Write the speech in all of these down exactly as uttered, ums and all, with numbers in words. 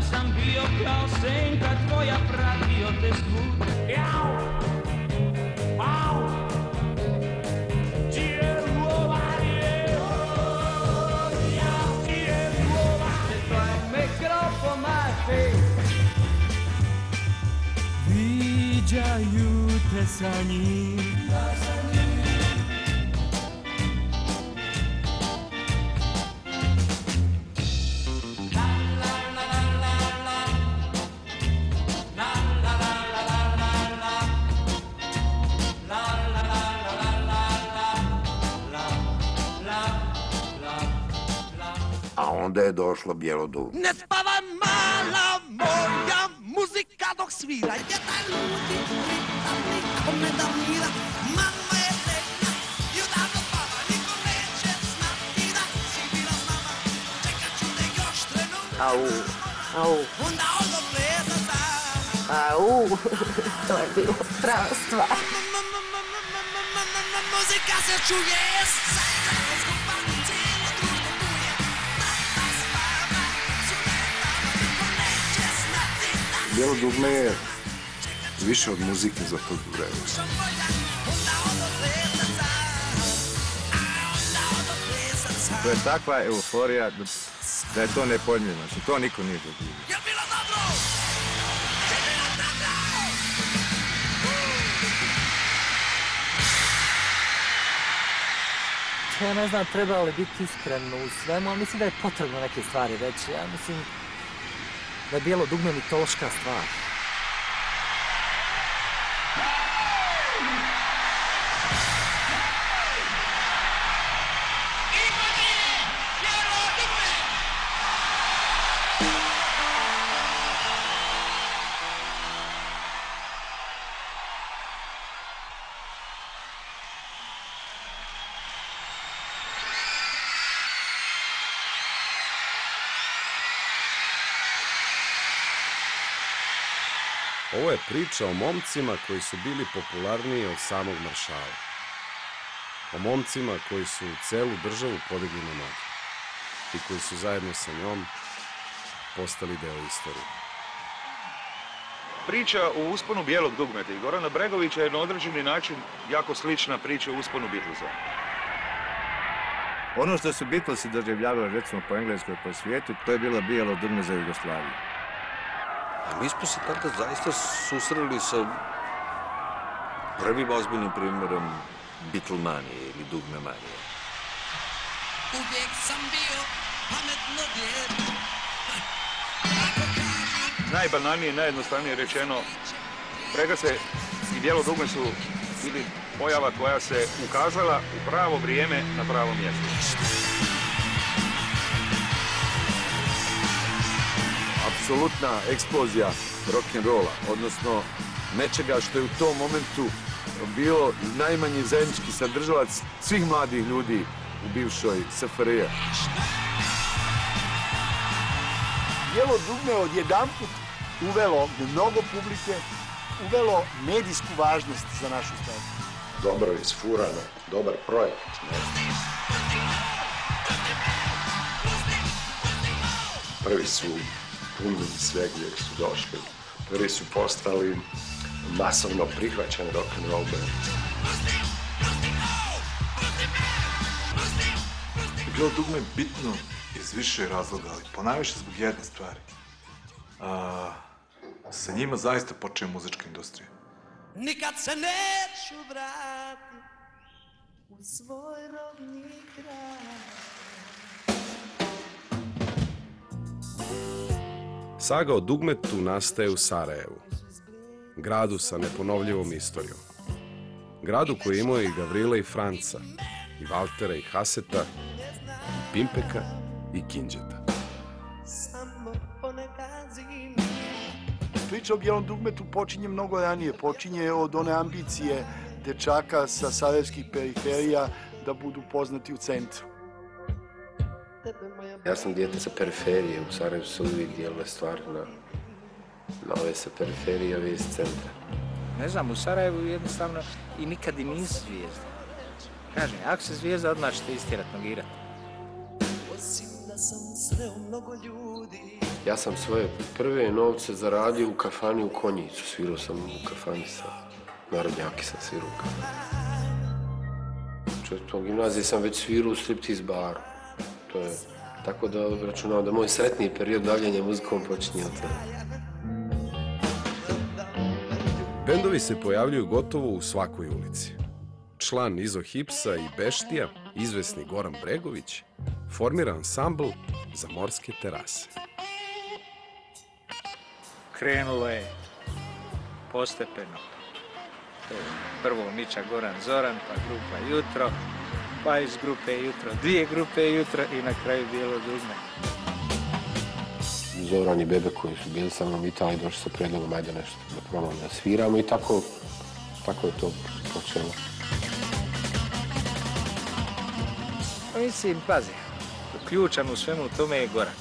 sam bio kao senka tvoja, pratio te svud. Jau, au, viđaju te sa njim. A onda je došlo bijelo dugme. Ne spavaj mala moja, muzika dok svira, jedan ludi ritam, niko ne da mira. Mama je rekla, i odavno spava, niko neće znati da si bila s nama. Čekat ću te još trenutak, au, au, onda odlo plesa sam. Au, to je bilo prava stvar. Muzika se čuje, zajedno skupa, cijelo društvo buje. Tata spava, sunetama, niko neće znati da si Bijelo dugme je više od muzike za to vreme. To je takva euforija da je to nepojmljivo. To niko nije doživio. Ja ne znam treba li biti iskren u svemu, ali mislim da je potrebno neke stvari reći. Ja mislim da je bijelo dugme mitološka stvar. Ovo je priča o momcima koji su bili popularniji od samog maršala. O momcima koji su celu državu podigli na noge i koji su zajedno sa njom postali deo istorije. Priča o usponu bijelog dugmeta i Gorana Bregovića je na određeni način jako slična priča o usponu Beatlesa. Ono što su Beatlesi doživljavali recimo po Engleskoj po svijetu, to je bilo bijelo dugme za Jugoslaviju. A mi smo se tada zaista susreli sa prvim ozbiljnim primjerom Beatlemanije ili dugmemanije. Uvijek sam bio pametno djete. Najbanalnije i najjednostavnije rečeno, Bregase i bijelo dugme su bili pojava koja se ukazala u pravo vrijeme na pravo mjesto. Apsolutna eksplozija rock'n'rolla, odnosno nečega što je u tom momentu bio najmanji zajednički sadržalac svih mladih ljudi u bivšoj S F R J. Bijelo dugme odjedanput uvelo mnogo publike, uvelo medijsku važnost za našu stavu. Dobro isfurano, dobar projekt. Ne? Prvi su punili sve gdje su došli. Prvi su postali masovno prihvaćen rock'n'roll band. Bijelo dugme je bitno iz više razloga, ali ponajviše zbog jedne stvari. A, sa njima zaista počeo muzička industrija. Nikad se neću vratiti u svoj rodni kraj. Saga o dugmetu nastaje u Sarajevu, gradu sa neponovljivom istorijom. Gradu koji je imao i Gavrile i Franca, i Valtera i Haseta, i Pimpeka i Kinđeta. Priča o bijelom dugmetu počinje mnogo ranije, počinje od one ambicije dečaka sa sarajevskih periferija da budu poznati u centru. Ja sam dijete sa periferije, u Sarajevu su uvijek dijelile stvari na, na ove sa periferije, ove iz centra. Ne znam, u Sarajevu jednostavno i nikad i nisu zvijezde. Kažem, ako se zvijezda, odmah ćete istjerat, nogirati. Osim da sam sreo mnogo ljudi Ja sam svoje prve novce zaradio u kafani u Konjicu. Svirao sam u kafani sa narodnjaki, sam svirao u kafani. Četvrtom gimnaziji sam već svirao u striptease baru. To je tako da računao da moj sretniji period bavljenja muzikom počinje od tada. Bendovi se pojavljuju gotovo u svakoj ulici. Član Izo Hipsa i Beštija, izvesni Goran Bregović, formira ansambl Za morske terase. Krenulo je postepeno. Prvo Mića, Goran, Zoran, pa grupa Jutro, pa iz grupe Jutro dvije grupe Jutro i na kraju Bijelo dugme. Zoran i Bebe koji su bili sa mnom u Italiji došli sa predlogom ajde nešto da probamo da sviramo i tako, tako je to počelo. Mislim, pazi, ključan u svemu tome je Goran.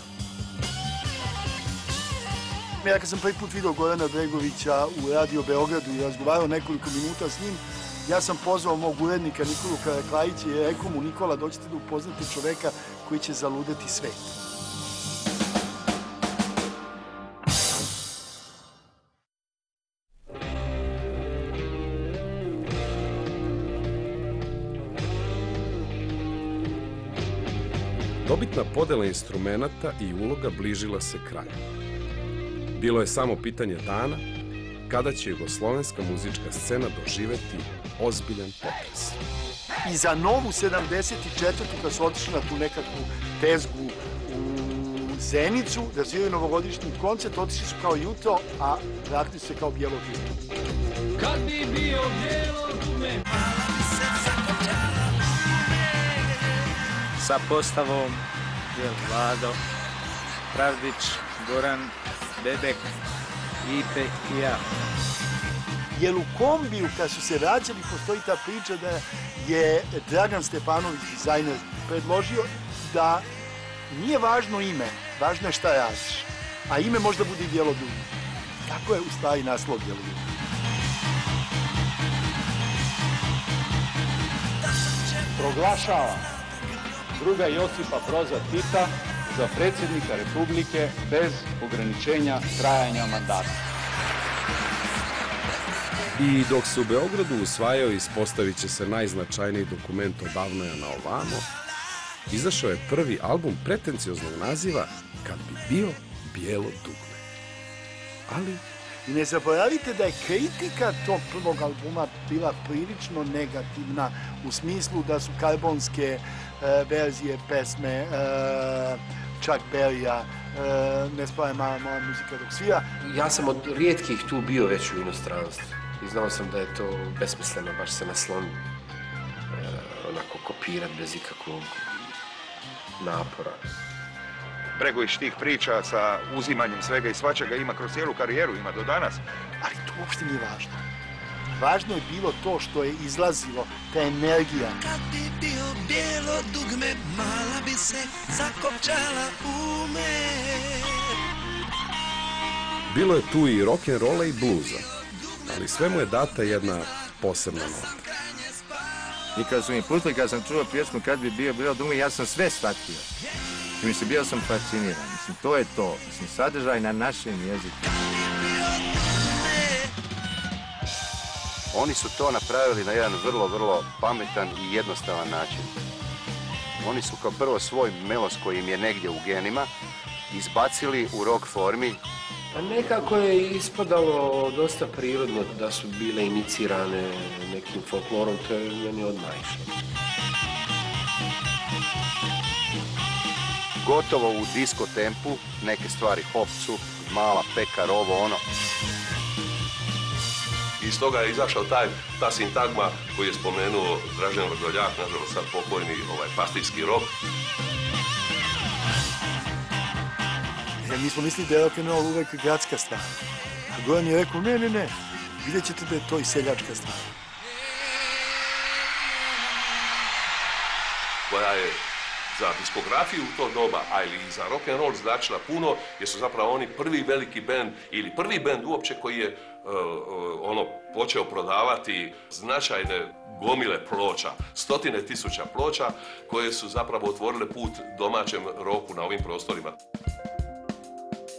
Ja kad sam prvi put vidio Gorana Bregovića u Radio Beogradu i razgovarao nekoliko minuta s njim, ja sam pozvao mog urednika Nikolu Karaklajića i rekao mu, Nikola, dođite da upoznate čoveka koji će zaludeti svet. Dobitna podela instrumenata i uloga bližila se kraju. Bilo je samo pitanje dana kada će jugoslovenska muzička scena doživeti ozbiljan potres. I za novu sedamdeset četvrtu kad su otišli na tu nekakvu tezgu u Zenicu, da sviraju novogodišnji koncert, otišli su kao Jutro, a vratili su se kao Bijelo dugme. Kad bi bio bijelo dugme, Sa postavom Jel Vlado, Pravdić, Goran, Bebek, Ipe i ja. Jer u kombiju, kad su se vraćali, postoji ta priča da je Dragan Stepanović, dizajner, predložio da nije važno ime, važno je šta radiš. A ime možda bude i Bijelo dugme. Tako je u stvari naslov Bijelo dugme. Proglašava druga Josipa Broza Tita za predsjednika Republike bez ograničenja trajanja mandata. I dok se u Beogradu usvajao, ispostavit će se najznačajniji dokument odavno je na ovamo, izašao je prvi album pretencioznog naziva Kad bi bio Bijelo dugme. Ali... I ne zaboravite da je kritika tog prvog albuma bila prilično negativna u smislu da su karbonske e, verzije pesme e, Chuck Berrya, e, Ne spava moja muzika dok svira. Ja sam od rijetkih tu bio već u inostranstvu i znao sam da je to besmisleno, baš se nasloniti, e, onako kopirati bez ikakvog napora. Bregović tih priča sa uzimanjem svega i svačega ima kroz cijelu karijeru, ima do danas. Ali to uopšte nije važno. Važno je bilo to što je izlazilo, ta energija. Kad bi bio bijelo dugme, mala bi se zakopčala u me. Bilo je tu i rock'n'rolla i bluza, ali sve mu je data jedna posebna nota. I kad su mi pustili, kad sam čuo pjesmu Kad bi bio Bijelo dugme, ja sam sve shvatio. I mislim, bio sam fasciniran. Mislim, to je to. Mislim, sadržaj na našem jeziku. Oni su to napravili na jedan vrlo, vrlo pametan i jednostavan način. Oni su kao prvo svoj melos koji im je negdje u genima izbacili u rock formi. A nekako je ispadalo dosta prirodno da su bile inicirane nekim folklorom, to je meni odmah išlo. Gotovo u disko tempu, neke stvari hopcu, mala pekar, ovo ono. Iz toga je izašao taj, ta sintagma koju je spomenuo Dražen Vrdoljak, nažalost sad pokojni ovaj, pastirski rock. E, mi smo mislili da je rock'n'roll uvek gradska stvar. A Goran je rekao, ne, ne, ne, vidjet ćete da je to i seljačka stvar. Koja je za diskografiju u to doba, a ili i za rock'n'roll značila puno, jer su zapravo oni prvi veliki bend, ili prvi bend uopće koji je uh, uh, ono počeo prodavati značajne gomile ploča, stotine tisuća ploča, koje su zapravo otvorile put domaćem roku na ovim prostorima.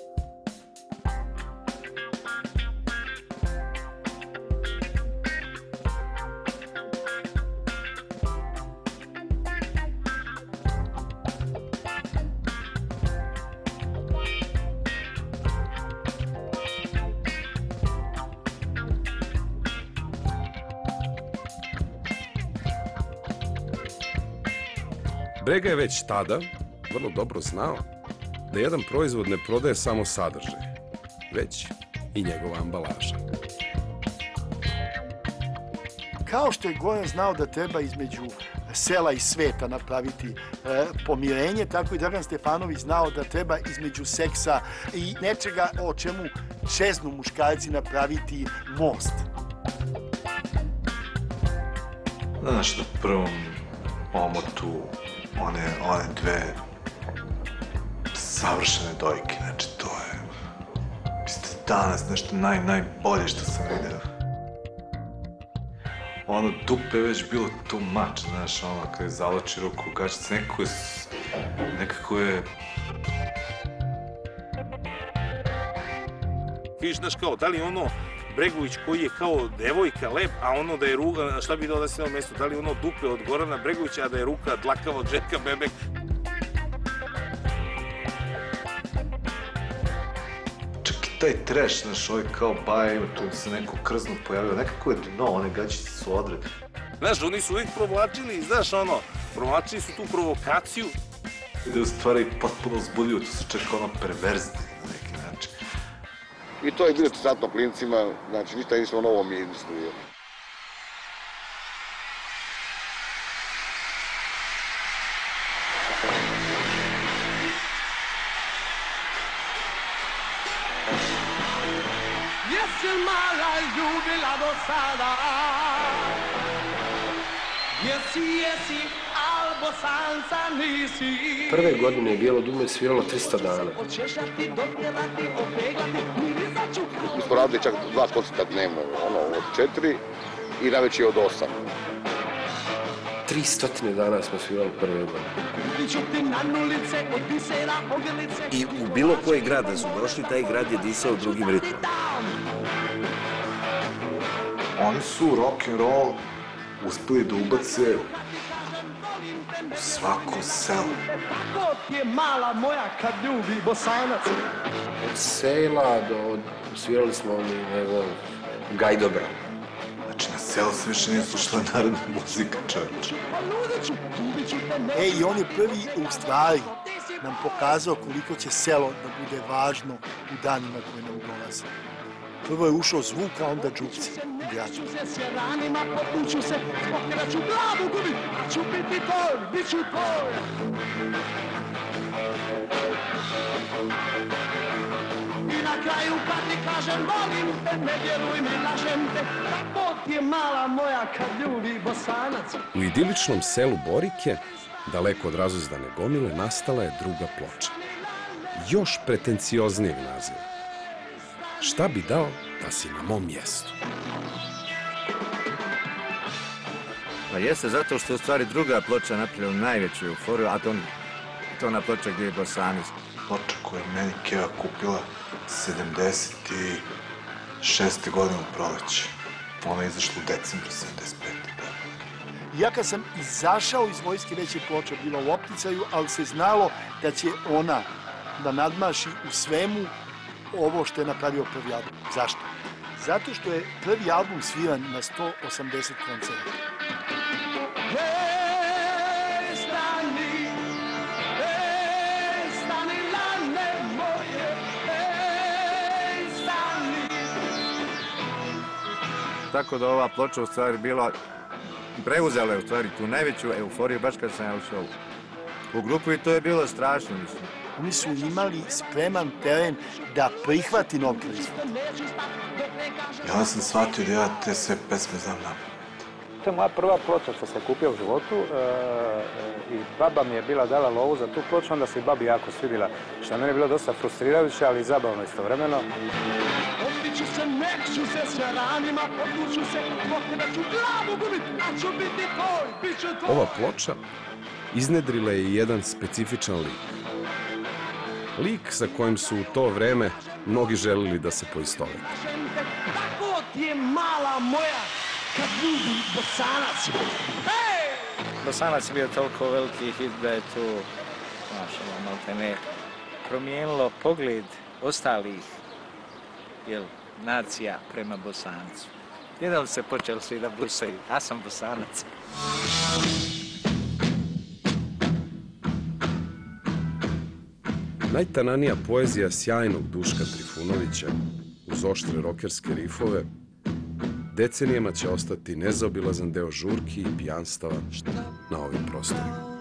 Brega je već tada vrlo dobro znao da jedan proizvod ne prodaje samo sadržaj, već i njegova ambalaža. Kao što je Goran znao da treba između sela i sveta napraviti e, pomirenje, tako i Dragan Stefanović znao da treba između seksa i nečega o čemu čeznu muškarci napraviti most. Znaš, na prvom omotu one, one dve savršene dojke, znači to je isto danas nešto naj, najbolje što sam vidio. Ono dupe je već bilo too much, znaš, ono kada je zaloči ruku u gačice, nekako je, nekako je... Viš, znaš kao, da li ono Bregović koji je kao devojka lep, a ono da je ruka, šta bi dao da se na mjestu, da li ono dupe od Gorana Bregovića, a da je ruka dlakava od Željka Bebek. Čak i taj trash, znaš, ovaj kao baja, ima tu se neko krzno pojavio, nekako je dno, one gačice su odredne. Znaš, oni su uvijek provlačili, znaš ono, provlačili su tu provokaciju. Da je u stvari potpuno uzbudljivo, to su čak ono perverzne na neki način. I to je bilo cisatno klincima, znači ništa nismo novo mi izmislili. Jesi mala ljubila do sada? Jesi, jesi, al Bosanca nisi. Prve godine je Bijelo dugme sviralo trista dana. Mi smo radili čak dva koncerta dnevno, ono od četiri i najveći od osam. Tri stotine dana smo svirali prve godine. I u bilo koji grad da su došli, taj grad je disao drugim ritmom. Oni su rock and roll uspeli da ubace u svako selo. Kako ti je mala moja kad ljubi Bosanac? Od sela do... svirali smo oni, ne znam, Gajdobra. Znači, na selu se više nije slušala narodna muzika, čovječe. E, i on je prvi u stvari nam pokazao koliko će selo da bude važno u danima koje nam dolaze. Prvo je ušao zvuk, a onda džupci u gradu. I na kraju kad ti kažem volim te, ne vjeruj mi, lažem te, kako ti je mala moja kad ljubi Bosanac. U idiličnom selu Borike, daleko od razuzdane gomile, nastala je druga ploča. Još pretencioznijeg naziva. Šta bi dao da si na mom mjestu? Pa jeste zato što je u stvari druga ploča napravila najveću euforiju, a to, to ona ploča gdje je Bosanac. Ploča koju je meni Keva kupila sedamdeset šeste godine u proleće. Ona je izašla u decembru sedamdeset pete. Ja kad sam izašao iz vojske, već je ploča bila u opticaju, ali se znalo da će ona da nadmaši u svemu ovo što je napravio prvi album. Zašto? Zato što je prvi album sviran na sto osamdeset koncerta. Hej, stani, hej, stani, lane moje, hej, stani. Tako da ova ploča u stvari bila, preuzela je u stvari tu najveću euforiju baš kad sam ja ušao u grupu i to je bilo strašno, mislim. Oni su imali spreman teren da prihvati nov proizvod. I onda sam shvatio da ja te sve pesme znam napamet. To je moja prva ploča što sam kupio u životu e, e, i baba mi je bila dala lovu za tu ploču, onda se i babi jako svidjela, što je meni bilo dosta frustrirajuće, ali i zabavno istovremeno. Obiću se, neću se, sve ranima, odluču se, zbog tebe ću glavu gubit, a ću biti tvoj, bit ću tvoj. Ova ploča iznedrila je jedan specifičan lik. Lik sa kojim su u to vreme mnogi želili da se poistovete. Tako ti je mala moja kad ljubi Bosanac. Hej! Bosanac je bio toliko veliki hit da je tu, znaš, ono, malte ne, promijenilo pogled ostalih, jel, nacija prema Bosancu. Jedan se počeli svi da busaju, ja sam Bosanac. Najtananija poezija sjajnog Duška Trifunovića, uz oštre rokerske rifove, decenijama će ostati nezaobilazan deo žurki i pijanstava na ovim prostorima.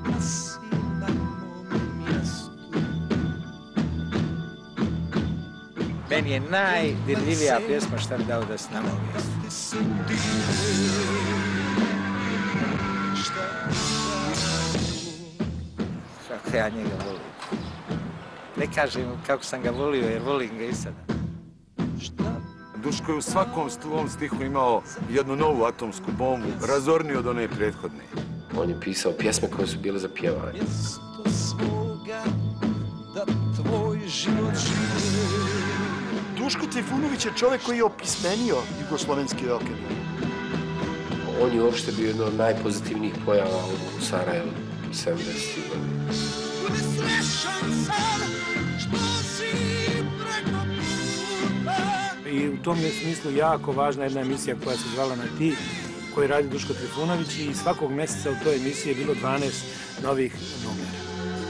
Meni je najdirljivija pjesma šta mi dao da se nama uvijesti. Kako ja njega volim. Ne kažem kako sam ga volio jer volim ga i sada. Duško je u svakom svom stihu imao jednu novu atomsku bombu, razorniju od one prethodne. On je pisao pjesme koje su bile za pjevanje. Duško Trifunović je čovjek koji je opismenio jugoslovenski rock'n'roll. On je uopšte bio jedno od najpozitivnijih pojava u Sarajevu sedamdesetih godina. I u tom je smislu jako važna jedna emisija koja se zvala Na ti, koju radi Duško Trifunović i svakog mjeseca u toj emisiji je bilo dvanaest novih numera.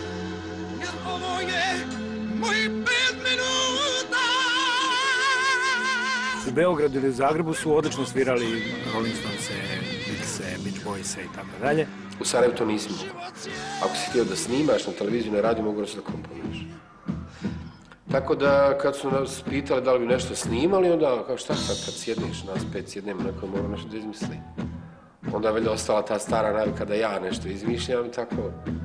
U Beogradu ili u Zagrebu su odlično svirali Rolling Stonese, Beatse, Beach Boyse i tako dalje. U Sarajevu to nisi mogao. Ako si htio da snimaš na televiziju, na radiju, mogu da komponuješ. Tako da, kad su nas pitali da li bi nešto snimali, onda, kao šta sad, kad sjedneš, nas pet sjednemo, neko mora nešto da izmisli. Onda je valjda ostala ta stara navika da ja nešto izmišljam i tako...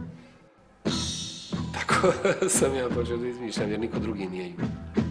Tako sam ja počeo da izmišljam, jer niko drugi nije imao.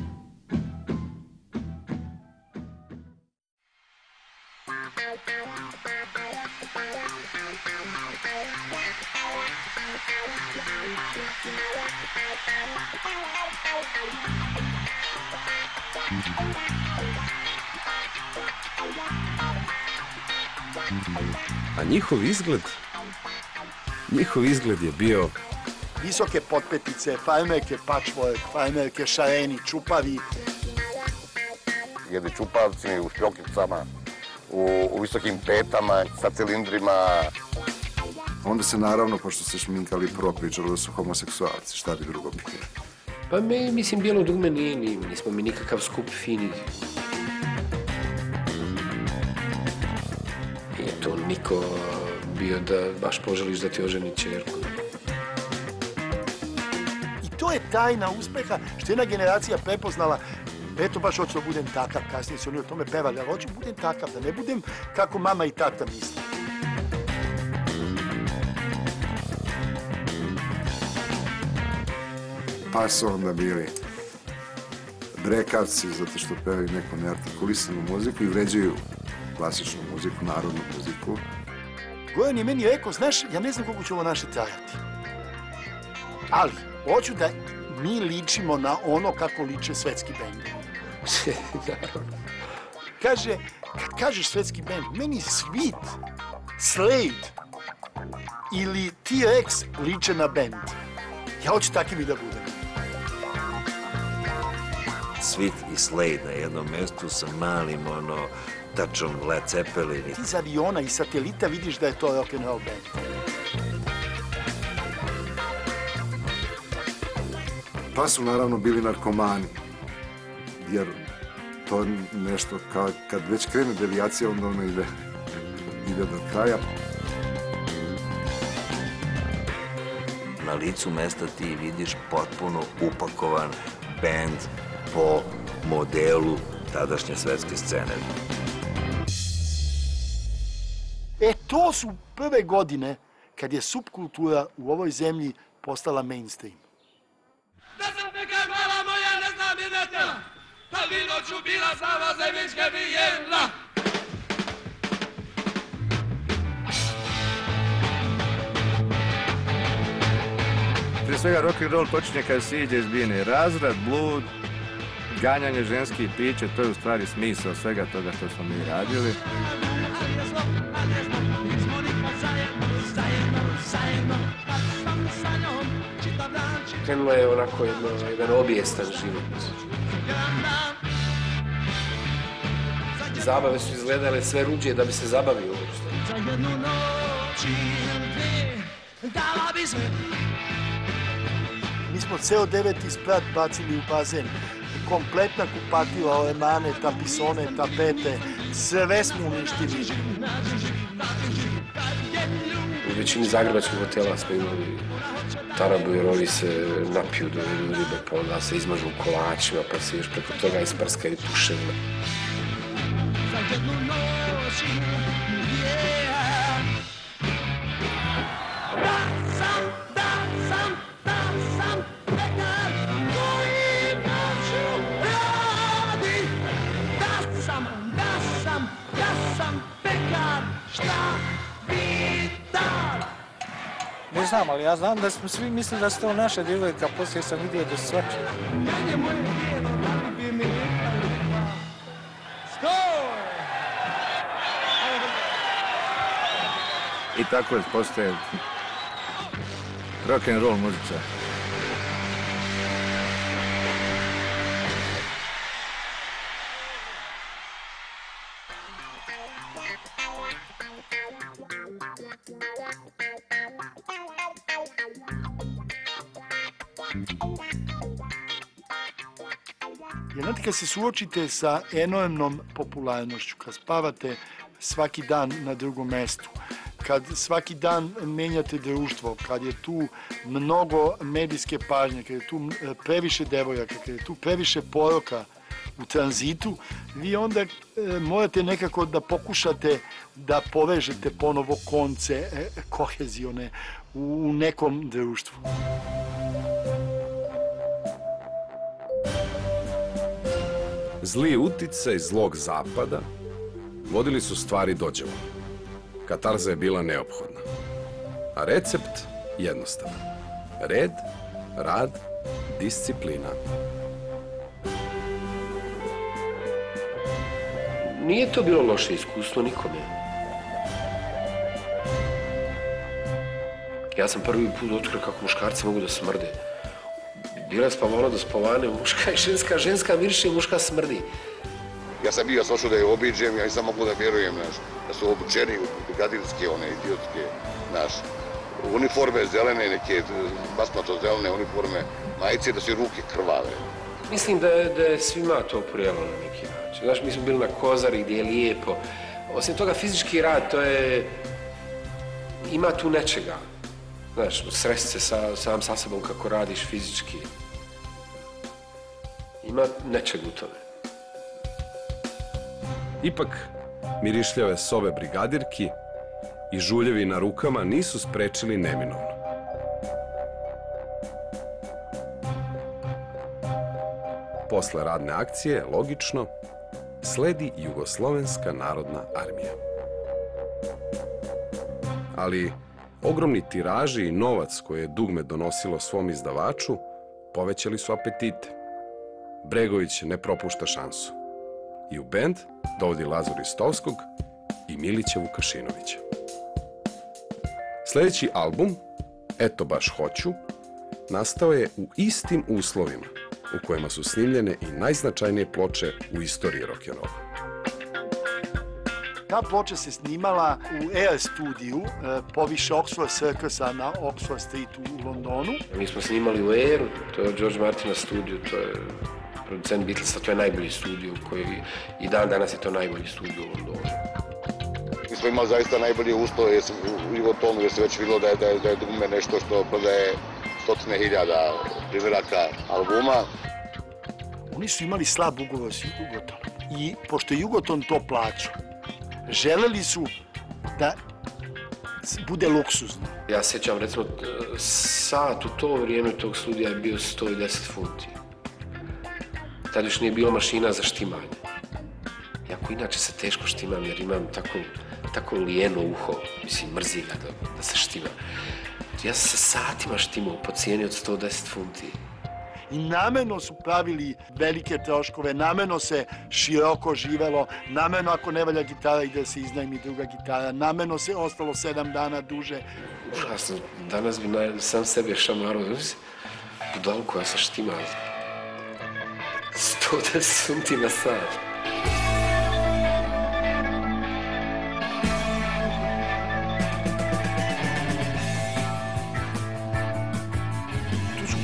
A njihov izgled, njihov izgled je bio... Visoke potpetice, farmerke patchwork, farmerke šareni, čupavi. Jedni čupavci u šljokicama, u, u visokim petama, sa cilindrima. Onda se naravno, pošto se šminkali, prvo pričalo da su homoseksualci, šta bi drugo bilo? Pa me, mislim, bijelo dugme nije, nismo mi nikakav skup fini. Nije to niko bio da baš poželiš da ti oženi čerku. I to je tajna uspeha što jedna generacija prepoznala. Eto, baš hoću da budem takav, kasnije su oni o tome pevali, ali hoću da budem takav, da ne budem kako mama i tata misle. Pa su onda bili drekavci, zato što pevaju neku neartikulisanu muziku i vređaju klasičnu muziku, narodnu muziku. Goran je meni rekao, znaš, ja ne znam koliko će ovo naše trajati. Ali, hoću da mi ličimo na ono kako liče svetski bend. Kaže, kad kažeš svetski bend, meni Sweet, Slade ili T-Rex liče na bend. Ja hoću takvi da budem. Sweet i Slade na jednom mjestu sa malim, ono, tačom Led Zeppelin. Ti iz aviona i satelita vidiš da je to rock'n'roll band. Pa su naravno bili narkomani, jer to nešto, kad već krene devijacija, onda ono ide, ide do kraja. Na licu mesta ti vidiš potpuno upakovan bend po modelu tadašnje svetske scene. E, to su prve godine kad je subkultura u ovoj zemlji postala mainstream. Da sam neka mala moja ne znam i ne tela, ali noću bila sama zemljičke vijela. Prije svega rock'n'roll počinje kada se iđe iz bijene razrad, blud, ganjanje ženskih piće, to je u stvari smisao svega toga što smo mi radili. Krenulo je onako jedno, jedan obijestan život. Zabave su izgledale sve ruđe da bi se zabavio uopšte. Mi Mi smo ceo deveti sprat bacili u bazen. Kompletna kupatila, alemane, tapisone, tapete, sve smo uništili. U većini zagrebačkih hotela smo imali tarabu jer oni se napiju do ribe, pa onda se izmažu u kolačima, pa se još preko toga isprskaju puševina. Ne znam, ali ja znam da smo svi mislili da su to naša djevojka, poslije sam vidio da su svače. I tako postaje rock and roll muzičar. Jer znate, kad se suočite sa enormnom popularnošću, kad spavate svaki dan na drugom mestu, kad svaki dan menjate društvo, kad je tu mnogo medijske pažnje, kad je tu previše devojaka, kad je tu previše poroka u tranzitu, vi onda e, morate nekako da pokušate da povežete ponovo konce e, kohezione u, u nekom društvu. Zli uticaj zlog zapada vodili su stvari dođevo. Katarza je bila neophodna. A recept jednostavan. Red, rad, disciplina. Nije to bilo loše iskustvo nikome. Ja sam prvi put otkrio kako muškarci mogu da smrde. Bila je spavona do spavane, muška i ženska, ženska miriše i muška smrdi. Ja sam bio sošao da je obiđem, ja nisam mogu da vjerujem, znaš, da su obučeni u brigadirske, one idiotske, znaš, uniforme zelene, neke basmato zelene uniforme, majice, da su i ruke krvave. Mislim da je, da je svima to prijelo na neki način. Znaš, mi smo bili na Kozari gdje je lijepo. Osim toga, fizički rad, to je... Ima tu nečega. Znaš, sresti se sa, sam sa sobom kako radiš fizički. Ima nečeg u tome. Ipak, mirišljave sobe brigadirki i žuljevi na rukama nisu sprečili neminovno. Posle radne akcije, logično, sledi Jugoslovenska narodna armija. Ali ogromni tiraži i novac koje je dugme donosilo svom izdavaču povećali su apetite. Bregović ne propušta šansu. I u bend dovodi Lazu Ristovskog i Milića Vukašinovića. Sljedeći album, Eto baš hoću, nastao je u istim uslovima u kojima su snimljene i najznačajnije ploče u istoriji rock'n'rolla. Ta ploča se snimala u Air studiju, poviše Oxford Circusa na Oxford Streetu u Londonu. Mi smo snimali u Airu, to je George Martina studiju, to je producent Beatlesa, to je najbolji studio koji i dan danas je to najbolji studio u Londonu. Mi smo imali zaista najbolje uslove u Životonu jer se već vidjelo da je, da je, da je dugme nešto što prodaje stotine hiljada primjeraka albuma. Oni su imali slab ugovor s Jugotonom i pošto je Jugoton to plaćao, želeli su da bude luksuzno. Ja sjećam, recimo, sat u to vrijeme tog studija je bio sto deset funti. Tad još nije bilo mašina za štimanje. Jako inače se teško štimam jer imam tako, tako lijeno uho, mislim, mrzi ga da, da se štima. Ja sam se satima štimao po cijeni od sto deset funti. I namjerno su pravili velike troškove, namjerno se široko živelo, namjerno ako ne valja gitara ide se iznajmi druga gitara, namjerno se ostalo sedam dana duže. Užasno, danas bi na, sam sebe šamarao, budalu koja se štima. sto deset funti na sat.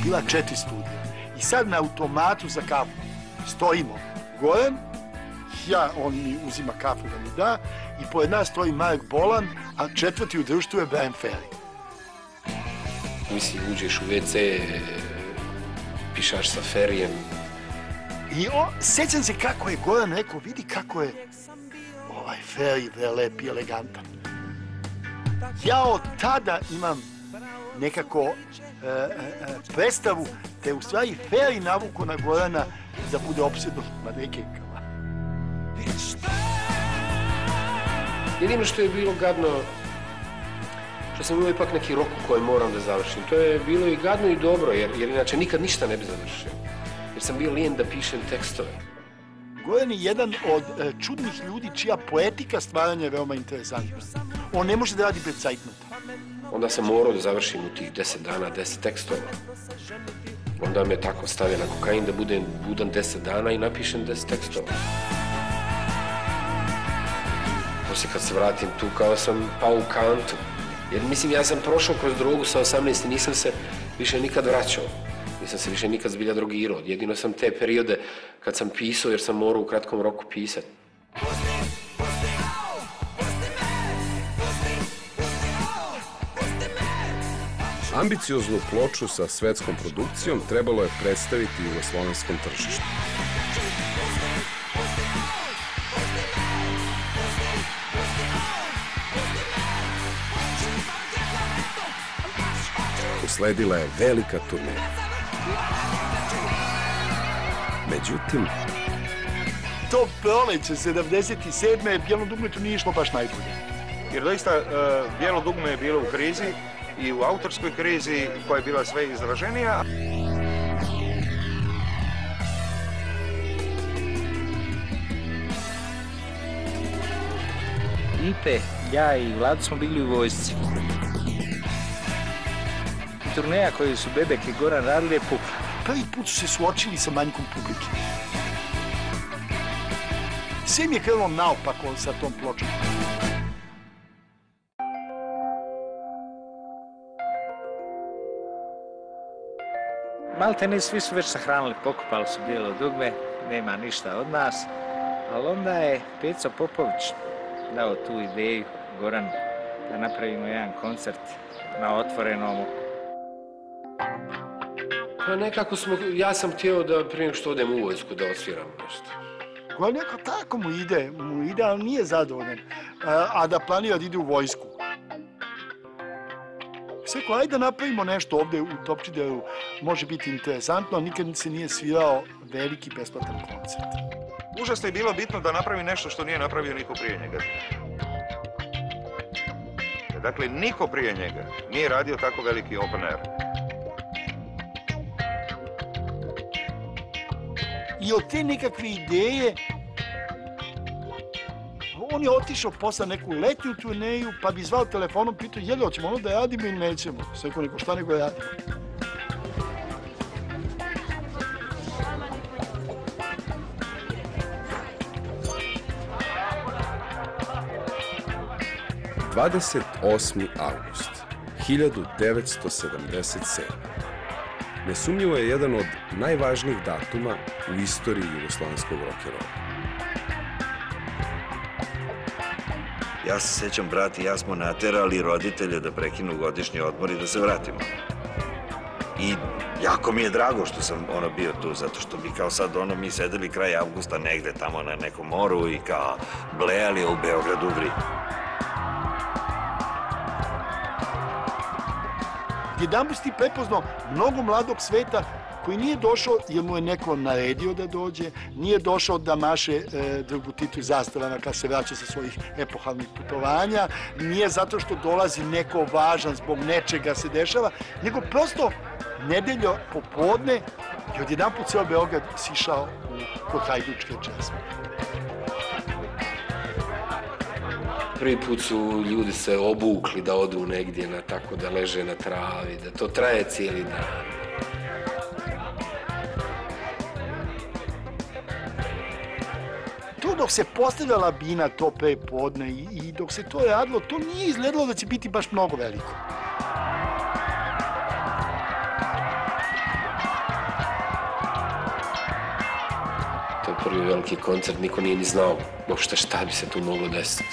bila četiri studija. I sad na automatu za kafu stojimo Goran, ja, on mi uzima kafu da mi da, i pored nas stoji Mark Bolan, a četvrti u društvu je Brian Ferry. Mislim, uđeš u ve ce, pišaš sa Ferrijem. I o, sećam se kako je Goran rekao, vidi kako je ovaj Ferry velep i elegantan. Ja od tada imam nekako e, e, predstavu da je u stvari Ferry navuko na Gorana da bude opsedno manekenkama. Jedino što je bilo gadno, što sam imao ipak neki rok u kojem moram da završim. To je bilo i gadno i dobro, jer, jer inače nikad ništa ne bi završio. Jer sam bio lijen da pišem tekstove. Goran je jedan od e, čudnih ljudi čija poetika stvaranja je veoma interesantna. On ne može da radi bez cajtnota. Onda sam morao da završim u tih deset dana, deset tekstova. Onda me tako stavio na kokain da budem budan deset dana i napišem deset tekstova. Poslije kad se vratim tu kao sam pao u kantu. Jer mislim, ja sam prošao kroz drogu sa osamnaest i nisam se više nikad vraćao. Nisam se više nikad zbilja drogirao. Jedino sam te periode kad sam pisao, jer sam morao u kratkom roku pisati. Ambicioznu ploču sa svetskom produkcijom trebalo je predstaviti jugoslovenskom tržištu. Usledila je velika turneja. Međutim, to proleće sedamdeset sedme Bijelom dugmetu nije išlo baš najbolje. Jer doista Bijelo dugme je bilo u krizi i u autorskoj krizi koja je bila sve izraženija. Ipe, ja i Vlado smo bili u vojsci. Turneja koju su Bebek i Goran radili je pukla. Prvi put su se suočili sa manjkom publike. Sve mi je krenulo naopako sa tom pločom. Malte ne, svi su već sahranili, pokupali su Bijelo dugme, nema ništa od nas. Ali onda je Peco Popović dao tu ideju Goranu da napravimo jedan koncert na otvorenom. Pa nekako smo, ja sam htio da prije što odem u vojsku da odsviram nešto. Goran neko tako mu ide, mu ide, ali nije zadovoljan. A, a da planira da ide u vojsku. Sveko, ajde da napravimo nešto ovde u Topčideru, može biti interesantno, nikad se nije svirao veliki besplatan koncert. Užasno je bilo bitno da napravi nešto što nije napravio niko prije njega. Dakle, niko prije njega nije radio tako veliki open air. I od te nekakve ideje on je otišao posle neku letnju turneju, pa bi zvao telefonom, pitao je li hoćemo ono da radimo ili nećemo. Sve ko neko šta nego radimo. dvadeset osmi avgust hiljadu devetsto sedamdeset sedme. Nesumnjivo je jedan od najvažnijih datuma u istoriji jugoslovenskog rock'n'rolla. Ja se sećam, brat i ja smo naterali roditelje da prekinu godišnji odmor i da se vratimo. I jako mi je drago što sam ono bio tu, zato što bi kao sad ono mi sedeli kraj avgusta negde tamo na nekom moru i kao blejali u Beogradu vri. Jedanput si ti prepoznao mnogo mladog sveta koji nije došao jer mu je neko naredio da dođe, nije došao da maše e, drugu titu zastavama kad se vraća sa svojih epohalnih putovanja, nije zato što dolazi neko važan zbog nečega se dešava, nego prosto nedeljo popodne i odjedanput ceo Beograd sišao u kod hajdučke česme. Prvi put su ljudi se obukli da odu negdje, na, tako da leže na travi, da to traje cijeli dan. Tu dok se postavljala bina to pre podne i, i dok se to radilo, to nije izgledalo da će biti baš mnogo veliko. prvi veliki koncert, niko nije ni znao uopšte šta bi se tu moglo desiti.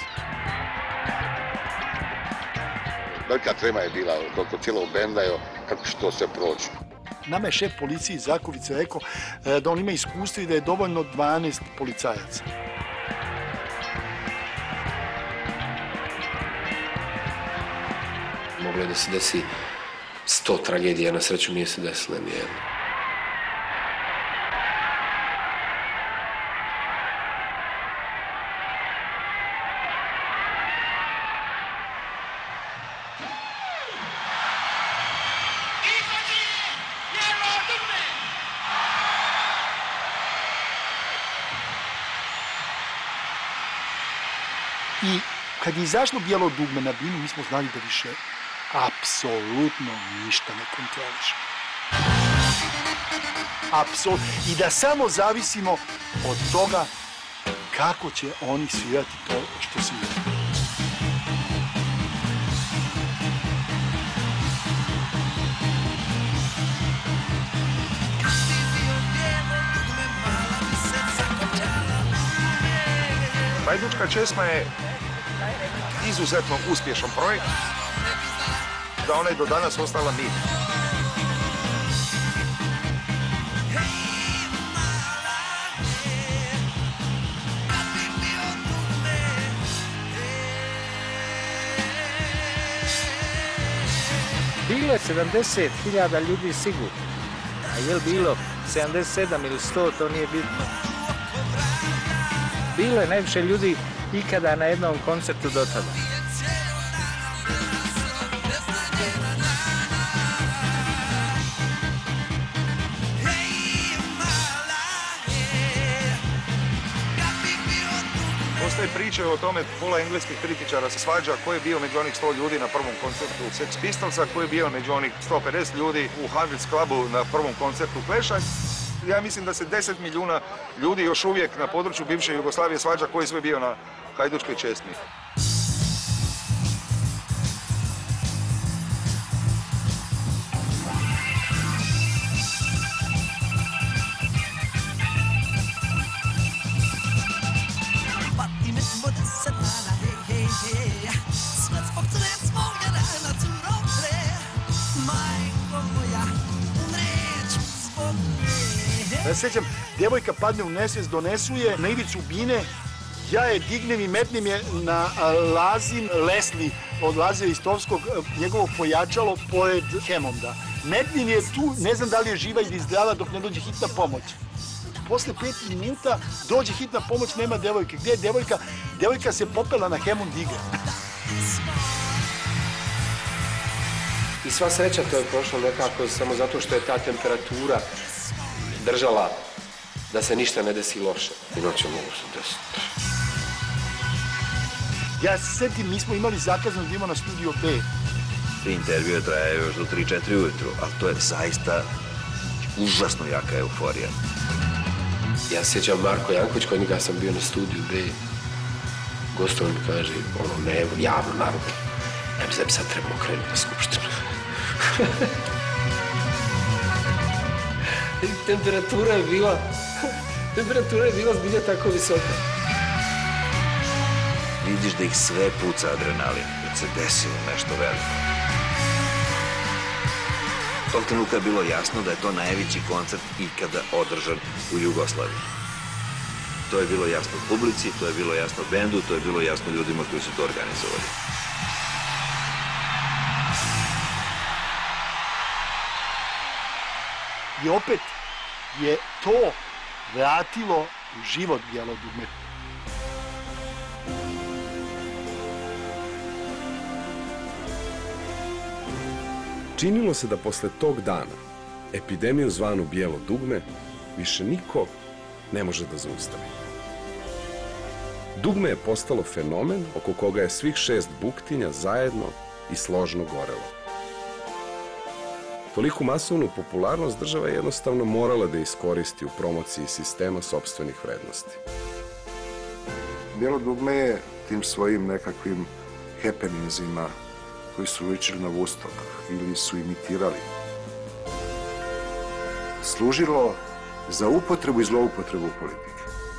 Velika trema je bila oko cijelog benda, kako će to sve proći. Nama je šef policije iz Zakovice rekao da on ima iskustvo i da je dovoljno dvanaest policajaca. Moglo je da se desi sto tragedija, na sreću nije se desila nijedna. I kad je izašlo bijelo dugme na binu, mi smo znali da više apsolutno ništa ne kontroliše. Apsolutno. I da samo zavisimo od toga kako će oni svirati to što sviraju. Hajdučka česma je izuzetno uspješan projekt, da ona je do danas ostala mit. Bilo je sedamdeset hiljada ljudi sigurno, a je li bilo sedamdeset sedam ili sto, to nije bitno. Bilo je najviše ljudi ikada na jednom koncertu do tada. Postoje priče o tome, pola engleskih kritičara se svađa ko je bio među onih sto ljudi na prvom koncertu Sex Pistolsa, ko je bio među onih sto pedeset ljudi u Hundreds Clubu na prvom koncertu Clash-a. Ja mislim da se deset milijuna ljudi još uvijek na području bivše Jugoslavije svađa ko je sve bio na Hajdučkoj česmi. Ja se sjećam, djevojka padne u nesvijest, donesu je na ivicu bine, ja je dignem i metnem je na Lazin Leslie od Lazija Istovskog, njegovo pojačalo pored Hemonda. Metnem je tu, ne znam da li je živa ili zdrava dok ne dođe hitna pomoć. Posle pet minuta dođe hitna pomoć, nema djevojke. Gdje je djevojka? Djevojka se popela na Hemond igre. I sva sreća to je prošlo nekako samo zato što je ta temperatura držala da se ništa ne desi loše. Inače mogu se desiti. Ja se sjetim, mi smo imali zakazano da idemo na Studio B. Intervju je trajao još do tri četiri ujutru, ali to je zaista užasno jaka euforija. Ja se sjećam Marko Janković, kod njega sam bio na Studiju B. Gostovo mi kaže, ono, ne, javno, naravno. Ja mislim da bi sad trebalo krenuti na skupštinu. Temperatura je bila, temperatura je bila zbilja tako visoka. Vidiš da ih sve puca adrenalin, da se desilo nešto veliko. Tog trenutka je bilo jasno da je to najveći koncert ikada održan u Jugoslaviji. To je bilo jasno publici, to je bilo jasno bendu, to je bilo jasno ljudima koji su to organizovali. I opet je to vratilo u život bijelo dugme. Činilo se da posle tog dana epidemiju zvanu bijelo dugme više niko ne može da zaustavi. Dugme je postalo fenomen oko koga je svih šest buktinja zajedno i složno gorelo. Toliku masovnu popularnost država je jednostavno morala da iskoristi u promociji sistema sopstvenih vrednosti. Bijelo dugme je tim svojim nekakvim happeningzima koji su ličili na Woodstock ili su imitirali, služilo za upotrebu i zloupotrebu politike.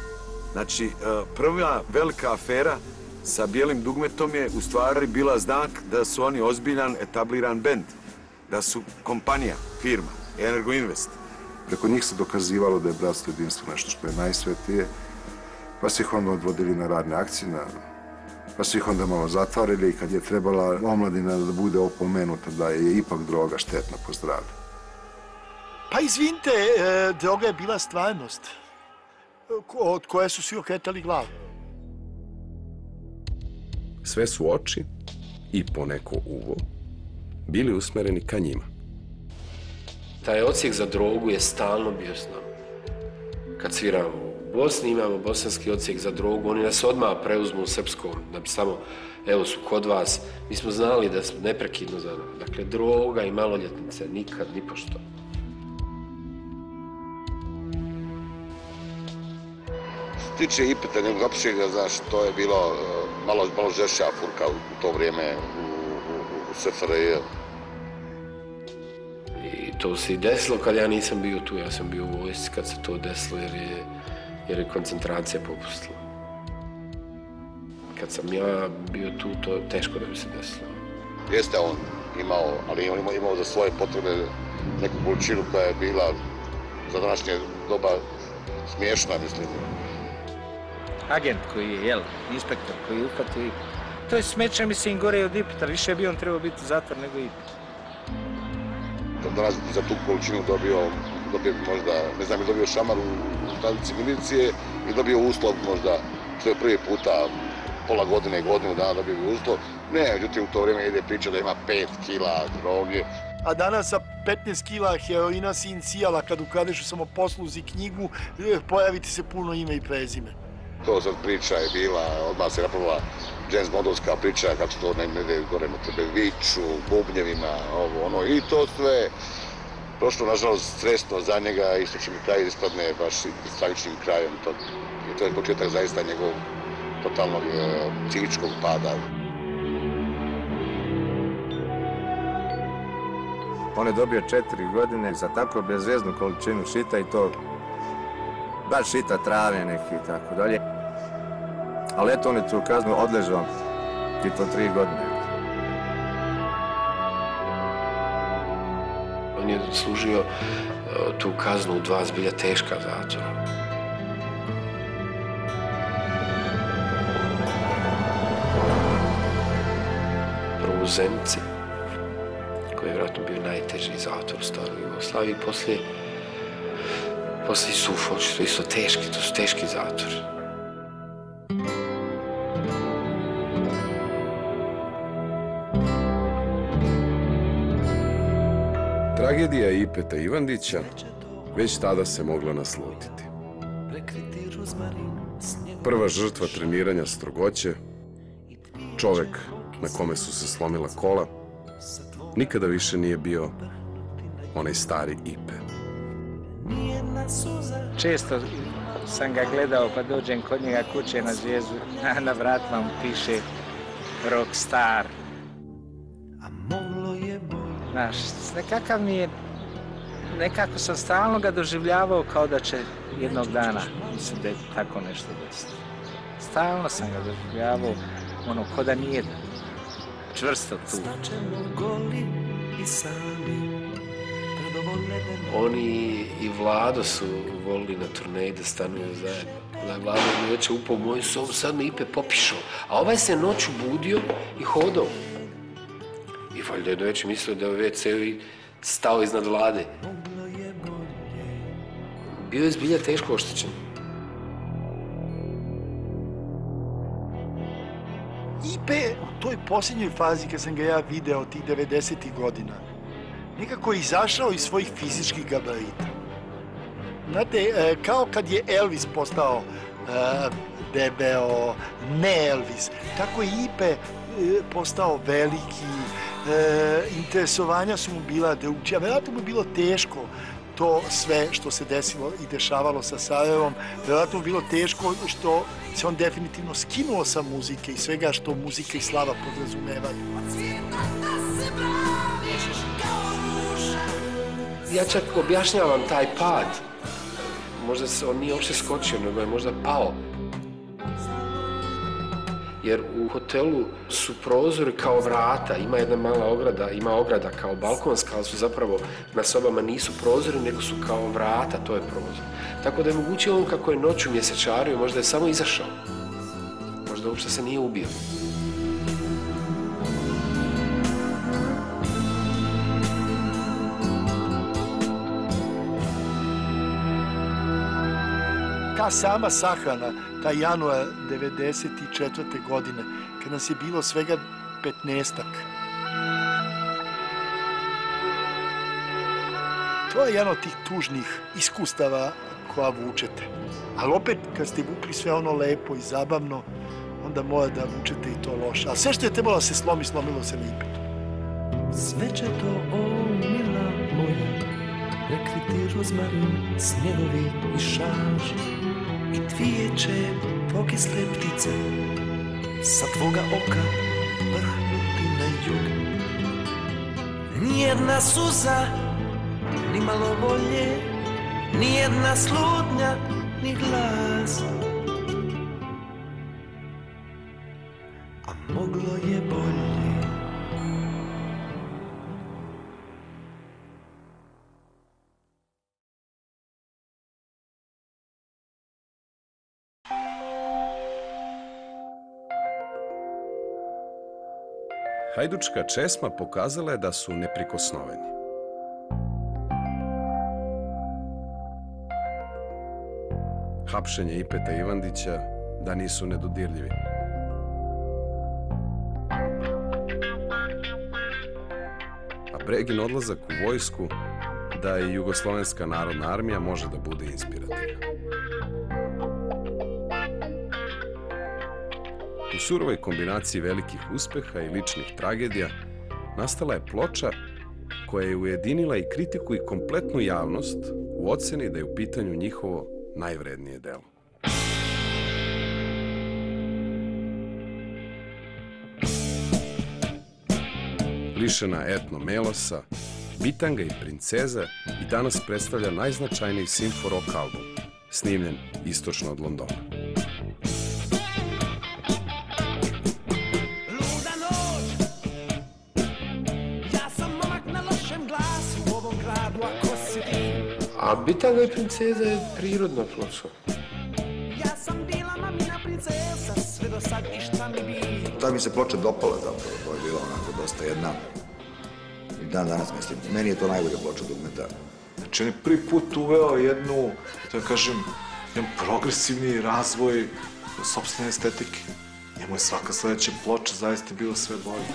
Znači, prva velika afera sa Bijelim dugmetom je u stvari bila znak da su oni ozbiljan, etabliran bend. Da su kompanija, firma, Energo Invest. Preko njih se dokazivalo da je bratstvo jedinstvo nešto što je najsvetije, pa su ih onda odvodili na radne akcije, na... pa su ih onda malo zatvarili i kad je trebala omladina da bude opomenuta da je ipak droga štetna po zdravlje. Pa izvinite, e, droga je bila stvarnost od koje su svi okretali glavu. Sve su oči i poneko uvo bili usmereni ka njima. Taj odsjek za drogu je stalno bio s nama. Kad sviramo u Bosni, imamo bosanski odsjek za drogu, oni nas odmah preuzmu u srpskom, da bi samo, evo su kod vas. Mi smo znali da smo neprekidno za nama. Dakle, droga i maloljetnice, nikad, ni pošto. Što se tiče Ipeta, nego Zapšega, znaš, to je bilo uh, malo, malo žešća furka u to vrijeme u, u, u S F R J. I to se i desilo kad ja nisam bio tu, ja sam bio u vojsci kad se to desilo jer je, jer je koncentracija popustila. Kad sam ja bio tu, to teško da bi se desilo. Jeste on imao, ali on imao, imao za svoje potrebe neku količinu koja je bila za današnje doba smiješna, mislim. Agent koji je, jel, inspektor koji je upatio Ipet. To je smeće, mislim, gore od Ipeta, više bi on trebao biti zatvor nego Ipet. Danas za tu količinu dobio, dobio možda, ne znam, je dobio šamar u stanici milicije i dobio uslov možda, što je prvi puta, pola godine, godinu dana dobio uslov. Ne, međutim, u to vrijeme ide priča da ima pet kila droge. A danas sa petnaest kila heroina si incijala, kad ukradeš u samoposluzi knjigu, pojavi ti se puno ime i prezime. To sad priča je bila, odmah se napravila James Bondovska priča, kako se to ne ide gore na tebe viču, bubnjevima, ovo, ono, i to sve prošlo, nažalost, stresno za njega i što će mi kraj ispadne baš tragičnim krajem. To, i to je početak zaista njegovog totalnog e, psihičkog pada. On je dobio četiri godine za tako bezveznu količinu šita i to baš šita, trave neki i tako dalje. Ali eto, on je tu kaznu odležao i to tri godine. On je služio tu kaznu u dva zbilja teška zatvora. Prvo u Zenici, koji je vjerojatno bio najteži zatvor u staroj Jugoslaviji, poslije Poslije Sufoč, to isto teški, to su teški zatvori. Tragedija Ipeta Ivandića već tada se mogla naslutiti. Prva žrtva treniranja strogoće, čovek na kome su se slomila kola, nikada više nije bio onaj stari Ipe. Često sam ga gledao pa dođem kod njega kuće na zvijezdu, na vratima mu piše Rockstar. Znaš, nekakav mi je, nekako sam stalno ga doživljavao kao da će jednog dana se de, tako nešto desiti. Stalno sam ga doživljavao, ono, ko da nije čvrsto tu. Oni i Vlado su volili na turneji da stanuju zajedno. Vlado mi već upao u moju sobu, sad me Ipe popišao. A ovaj se noću budio i hodao. I valjda je već mislio da je ve ce stao iznad Vlade. Bio je zbilja teško oštećen. Ipe u toj posljednjoj fazi kad sam ga ja video tih devedesetih godina, nekako je izašao iz svojih fizičkih gabarita. Znate, kao kad je Elvis postao debeo, ne Elvis, tako je Ipe postao veliki, interesovanja su mu bila drugčija. Vjerojatno mu je bilo teško to sve što se desilo i dešavalo sa Sarajevom. Vjerojatno mu je bilo teško što se on definitivno skinuo sa muzike i svega što muzika i slava podrazumevaju. Ja čak objašnjavam taj pad. Možda se on nije uopšte skočio, nego je možda pao. Jer u hotelu su prozori kao vrata, ima jedna mala ograda, ima ograda kao balkonska, ali su zapravo na sobama nisu prozori, nego su kao vrata, to je prozor. Tako da je moguće on kako je noću mjesečario, možda je samo izašao. Možda uopšte se nije ubio. Ta sama sahrana, taj januar devedeset četvrte godine, kad nas je bilo svega petnaestak. To je jedan od tih tužnih iskustava koja vučete. Ali opet, kad ste vukli sve ono lepo i zabavno, onda mora da vučete i to loše. A sve što je trebalo se slomi, slomilo se na ipetu. Sve će to, o mila moja, prekriti rozmarin, snjegovi i šaž. I dvije će pokisle ptice sa tvoga oka vrhnuti na jug. Nijedna suza, ni malo volje, nijedna slutnja, ni glas. A moglo je bolje. Hajdučka česma pokazala je da su neprikosnoveni. Hapšenje Ipeta Ivandića da nisu nedodirljivi. A Bregin odlazak u vojsku da i Jugoslovenska narodna armija može da bude inspirativna. U surovoj kombinaciji velikih uspeha i ličnih tragedija nastala je ploča koja je ujedinila i kritiku i kompletnu javnost u oceni da je u pitanju njihovo najvrednije delo. Lišena etno melosa, Bitanga i princeza i danas predstavlja najznačajniji simfo-rock album, snimljen istočno od Londona. A Bitanga i princeza je prirodna ploča. Ja sam bila mamina princesa, sve do sad ništa mi bi. Ta mi se ploča dopala zapravo, to je bila onako dosta jedna. I dan danas mislim, meni je to najbolja ploča Dugmeta. Znači on je prvi put uveo jednu, da kažem, jedan progresivni razvoj sopstvene estetike. Njemu je svaka sledeća ploča zaista bila sve bolje.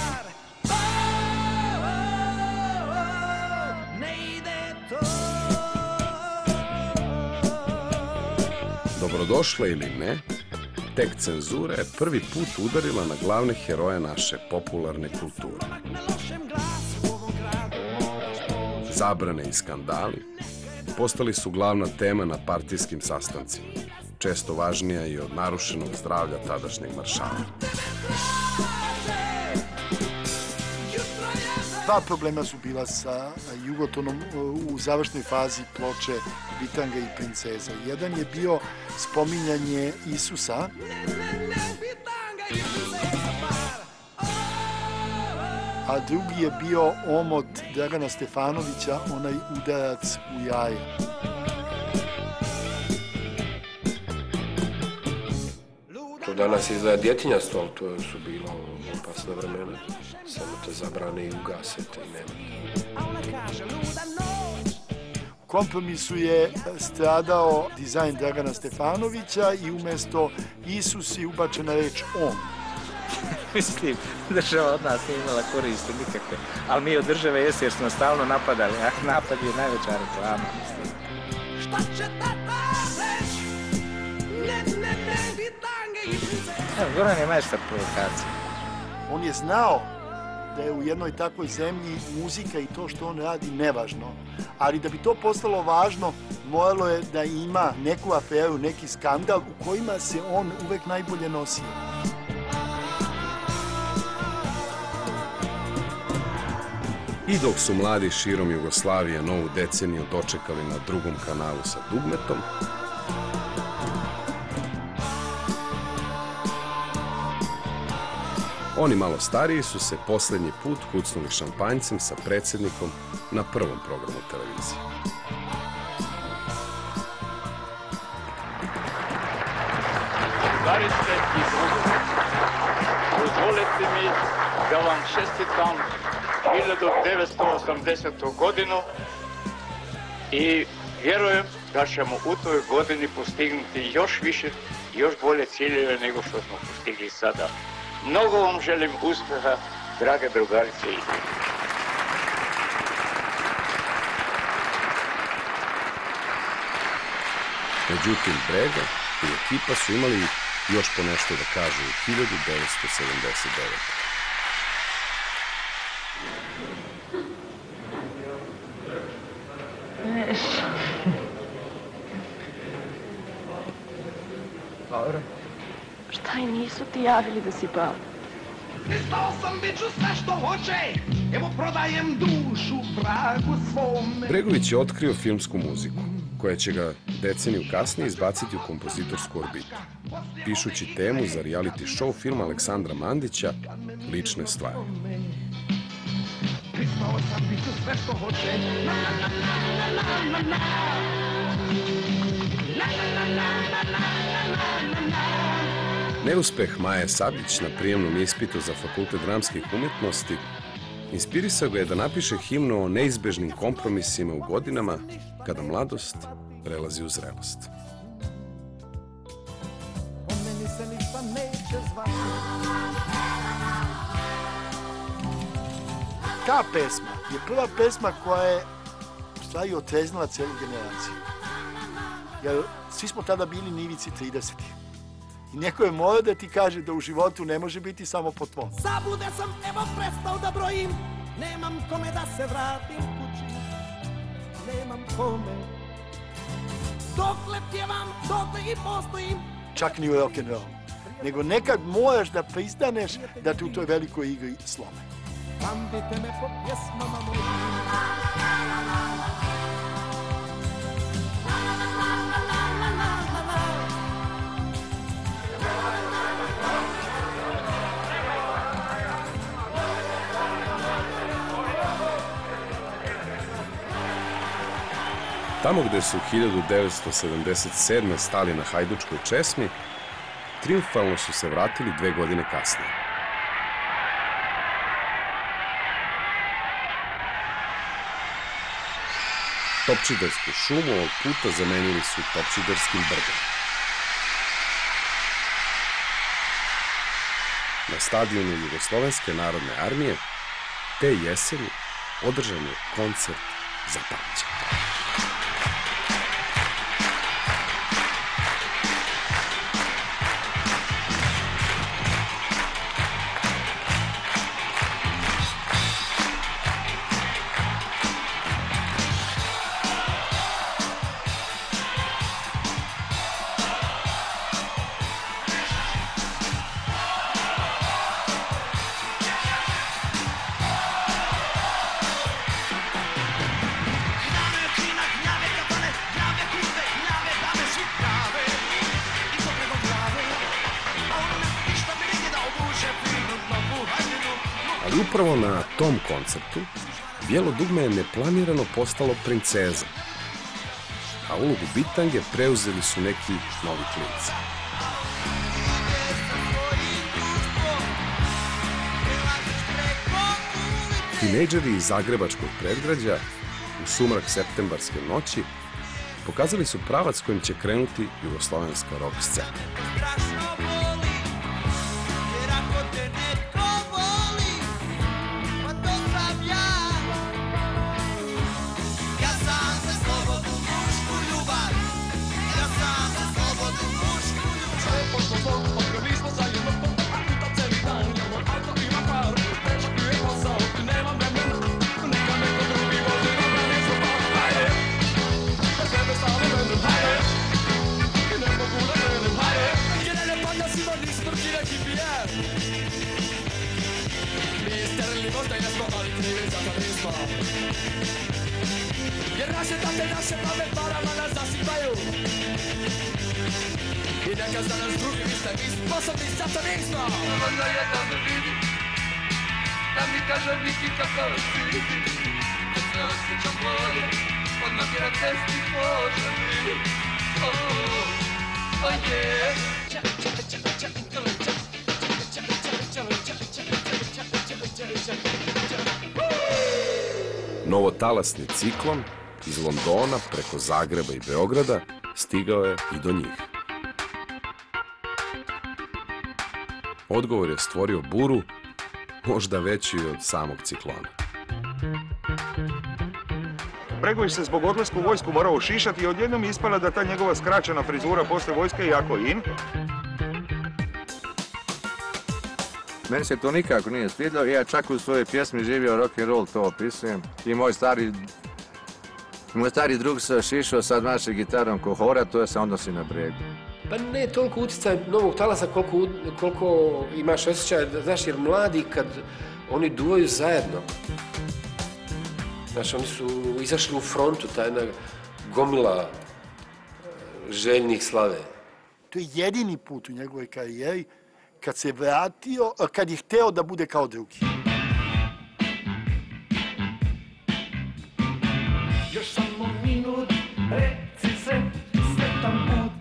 Dobrodošla ili ne, tek cenzura je prvi put udarila na glavne heroje naše popularne kulture. Zabrane i skandali postali su glavna tema na partijskim sastancima, često važnija i od narušenog zdravlja tadašnjeg maršala. Dva problema su bila sa Jugotonom u završnoj fazi ploče Bitanga i princeza. Jedan je bio spominjanje Isusa, a drugi je bio omot Dragana Stefanovića, onaj udarac u jaje. To danas izgleda djetinjasto, ali to su bilo opasne vremena. Samo te zabrane i ugasete i nema. U kompromisu je stradao dizajn Dragana Stefanovića i umjesto Isus je ubačena reč on. Mislim, država od nas nije imala koristi nikakve, ali mi od države jesi jer smo stalno napadali, a napad je najveća reklama, mislim. Šta će tata reći? Ne, ne, ne, Bitange i princeza. Evo, Goran je majstor provokacije. On je znao da je u jednoj takvoj zemlji muzika i to što on radi nevažno. Ali da bi to postalo važno, moralo je da ima neku aferu, neki skandal u kojima se on uvek najbolje nosio. I dok su mladi širom Jugoslavije novu deceniju dočekali na drugom kanalu sa Dugmetom, Oni malo stariji su se posljednji put kucnuli šampanjcem sa predsjednikom na prvom programu televizije. Drugarice i drugovi, dozvolite mi da vam čestitam hiljadu devetsto osamdesetu godinu i vjerujem da ćemo u toj godini postignuti još više, još bolje ciljeve nego što smo postigli sada. Mnogo vam želim uspjeha, drage drugarice i drugovi. Međutim, Brega i ekipa su imali još po nešto da kažu u hiljadu devetsto sedamdeset devete. Laura? Šta i nisu ti javili da si pao? Pristao sam, bit ću sve što hoće, evo prodajem dušu vragu svome. Bregović je otkrio filmsku muziku, koja će ga deceniju kasnije izbaciti u kompozitorsku orbitu, pišući temu za reality show filma Aleksandra Mandića Lične stvari. Pristao sam, bit ću sve što hoće, na na na na na na na Neuspeh Maje Sabić na prijemnom ispitu za Fakultet dramskih umjetnosti inspirisao ga je da napiše himnu o neizbežnim kompromisima u godinama kada mladost prelazi u zrelost. Ta pesma je prva pesma koja je u stvari otreznila celu generaciju. Jer svi smo tada bili na ivici tridesetih. I neko je morao da ti kaže da u životu ne može biti samo po tvom. Zabude sam, evo prestao da brojim, nemam kome da se vratim kući, nemam kome. Dokle pjevam, dokle i postojim. Čak ni u rock'n'roll. Nego nekad moraš da pristaneš da te u toj velikoj igri slome. Pamtite me po pjesmama mojim. Tamo gde su hiljadu devetsto sedamdeset sedme stali na hajdučkoj česmi, triumfalno su se vratili dve godine kasnije. Topčidersku šumu ovog puta zamenili su Topčiderskim brgom. Na stadionu Jugoslovenske narodne armije te jeseni održan je koncert za pamćenje. Ali upravo na tom koncertu Bijelo dugme je neplanirano postalo princeza, a ulogu bitange preuzeli su neki novi klinci. Tinejdžeri iz zagrebačkog predgrađa u sumrak septembarske noći pokazali su pravac kojim će krenuti jugoslovenska rock scena. Jer naše tate, naše babe parama nas zasipaju. I neka za nas drugi, vi ste mi sposobni, zato nismo. Dovoljno je da me vidi. da mi kaže Viki kako si. Kad se osjećam bolje, odmah je na cesti poželi. Oh, oh yeah. Novotalasni ciklon iz Londona preko Zagreba i Beograda stigao je i do njih. Odgovor je stvorio buru, možda veći od samog ciklona. Bregović se zbog odlaska u vojsku morao ušišati i odjednom je ispala da ta njegova skraćena frizura poslije vojske jako in. Meni se to nikako nije svidjelo i ja čak u svojoj pjesmi Živio rock and roll to opisujem. I moj stari, moj stari drug se šišao sad našim gitarom ko hora, to se odnosi na Bregu. Pa ne toliko utjecaj novog talasa koliko, koliko imaš osjećaj, znaš, jer mladi kad oni duvaju zajedno, znaš, oni su izašli u frontu, ta jedna gomila željnih slave. To je jedini put u njegovoj karijeri kad se vratio, kad je hteo da bude kao drugi. Još samo minut, reci se, svetan put.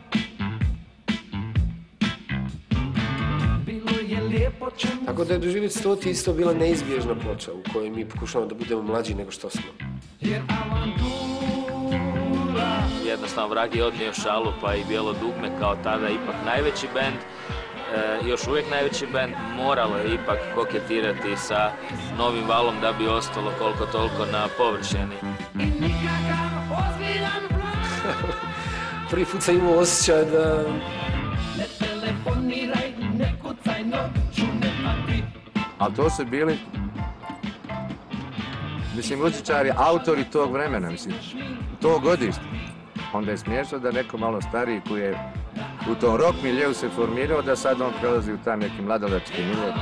Bilo je lijepo čemu... Tako da je doživjeti stoti isto bila neizbježna ploča u kojoj mi pokušavamo da budemo mlađi nego što smo. Jer avantura... Jednostavno Vrag je odnio šalu, pa i Bijelo dugme kao tada ipak najveći bend. E, još uvijek najveći bend, moralo je ipak koketirati sa novim valom da bi ostalo koliko toliko na površini. Prvi put sam imao osjećaj da... Ne telefoniraj, ne kucaj noću, ne pati. Ali to su bili, mislim, muzičari, autori tog vremena, mislim, tog godišta. Onda je smiješno da neko malo stariji koji je u tom rock miljeu se formirao, da sad on prelazi u taj neki mladalački miljeu.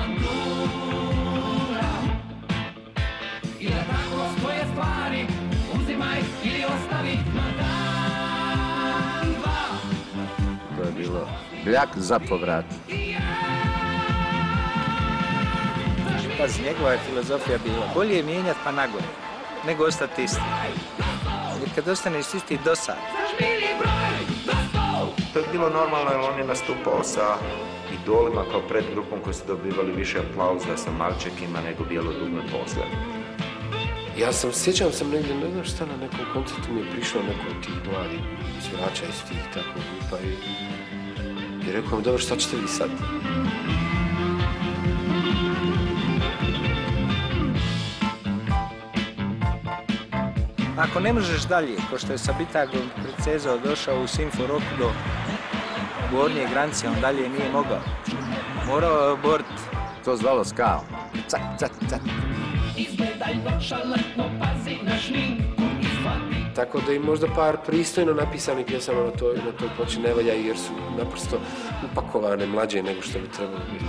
I da tako svoje stvari uzimaj ili ostavi na dan dva. To je bilo bljak za povrat. Pazi, njegova je filozofija bila, bolje je mijenjati pa nagore, nego ostati isti. Jer kad ostaneš isti, dosad. To je bilo normalno jer on je nastupao sa idolima kao predgrupom koji su dobivali više aplauza sa Malčekima nego Bijelo dugme posle. Ja sam, sjećam sam negdje, ne znam šta, na nekom koncertu mi je prišao neko od tih mladih svirača iz tih tako grupa i, i rekao mi, dobro, šta ćete vi sad? Ako ne možeš dalje, ko što je sa Bitagom Precezao došao u Simfo Rock do gornje granice, on dalje nije mogao. Morao je oboriti. To zvalo ska. Cak, cak, cak. Izgledaj nonšalantno, pazi na šminku i shvati. Tako da i možda par pristojno napisanih pjesama na toj, na toj ploči ne valja jer su naprosto upakovane mlađe nego što bi trebalo biti.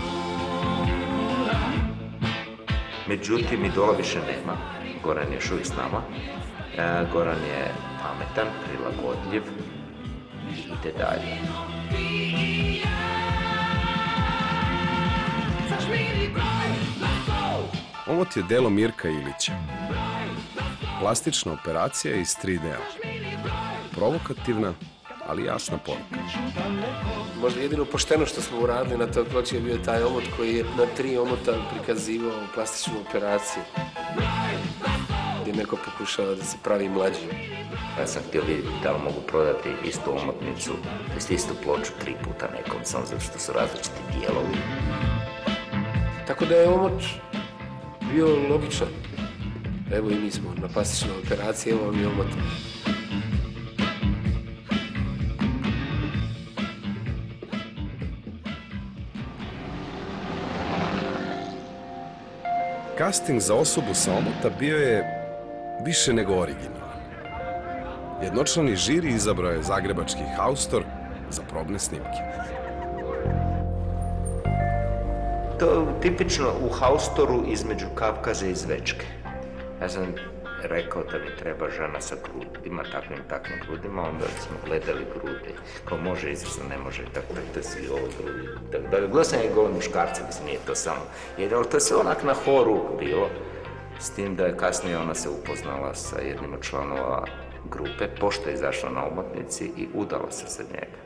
Međutim, idola više nema. Goran je još uvijek s nama. E, Goran je pametan, prilagodljiv i ide dalje. Omot je delo Mirka Ilića. Plastična operacija iz tri D-a. Provokativna, ali jasna poruka. Možda jedino pošteno što smo uradili na toj ploči je bio taj omot koji je na tri omota prikazivao plastičnu operaciju. Gdje neko pokušava da se pravi mlađi. Ja sam htio vidjeti da li mogu prodati istu omotnicu, to istu ploču tri puta nekom, samo zato što su različiti dijelovi. Tako da je omot bio logičan. Evo i mi smo na plastičnoj operaciji, evo vam je omot. Casting za osobu sa omota bio je više nego originalan. Jednočlani žiri izabrao je zagrebački haustor za probne snimke. To je tipično u haustoru između Kavkaza i Zvečke. Ja sam rekao da mi treba žena sa grudima, takvim takvim grudima, onda smo gledali grude, kao može izrazno, ne može, tako da si ovo grudi. Da, gledao sam je gole muškarce, mislim, nije to samo, jer to je sve onak na horu bilo, s tim da je kasnije ona se upoznala sa jednim od članova grupe, pošto je izašla na omotnici i udala se za njega.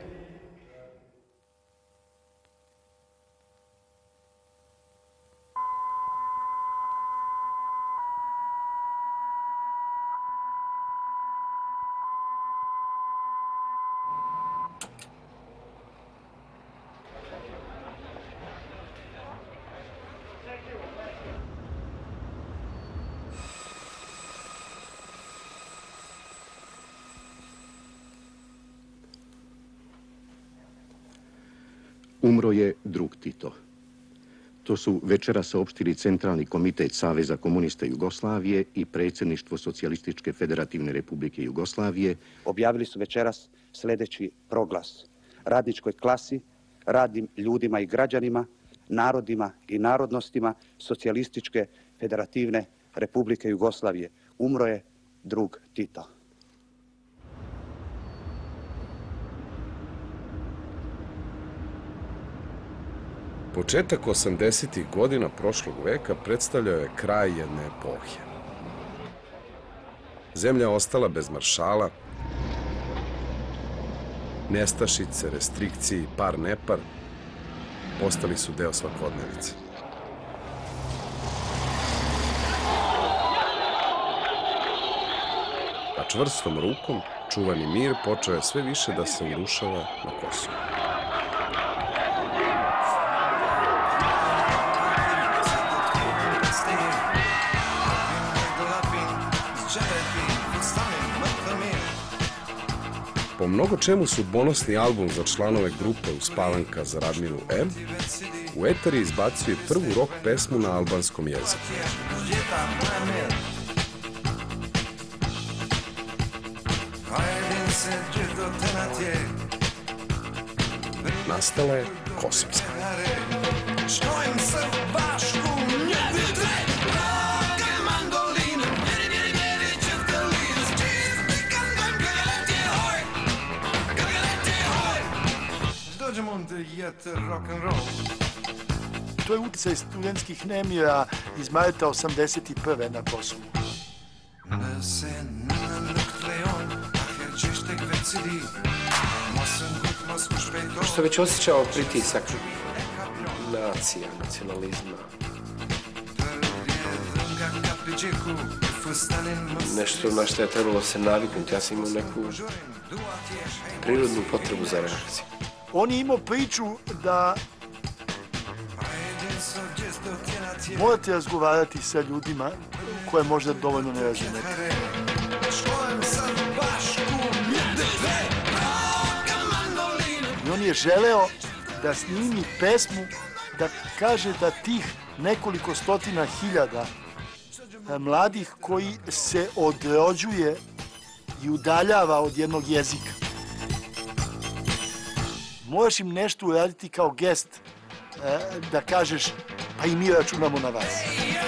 Umro je drug Tito. To su večeras saopštili Centralni komitet Saveza komunista Jugoslavije i Predsjedništvo Socijalističke federativne republike Jugoslavije. Objavili su večeras sljedeći proglas. Radničkoj klasi, radnim ljudima i građanima, narodima i narodnostima Socijalističke federativne republike Jugoslavije. Umro je drug Tito. Početak osamdesetih godina prošlog veka predstavljao je kraj jedne epohe. Zemlja ostala bez maršala, nestašice, restrikcije i par nepar postali su deo svakodnevice. A čvrstom rukom čuvani mir počeo je sve više da se urušava na Kosovu. Po mnogo čemu sudbonosni album za članove grupe Uspavanka za Radminu M u eteri izbacio je prvu rock pesmu na albanskom jeziku. Nastala je Kosovska. To je utjecaj studentskih nemira iz marta osamdeset prve na Kosovu. Što već osjećao pritisak nacija, nacionalizma. Nešto na što je trebalo se naviknuti. Ja sam imao neku prirodnu potrebu za reakciju. On je imao priču da morate razgovarati sa ljudima koje možda dovoljno ne razumete. I on je želeo da snimi pesmu, da kaže da tih nekoliko stotina hiljada mladih koji se odrođuje i udaljava od jednog jezika. Moraš im nešto uraditi kao gest da kažeš pa i mi računamo na vas.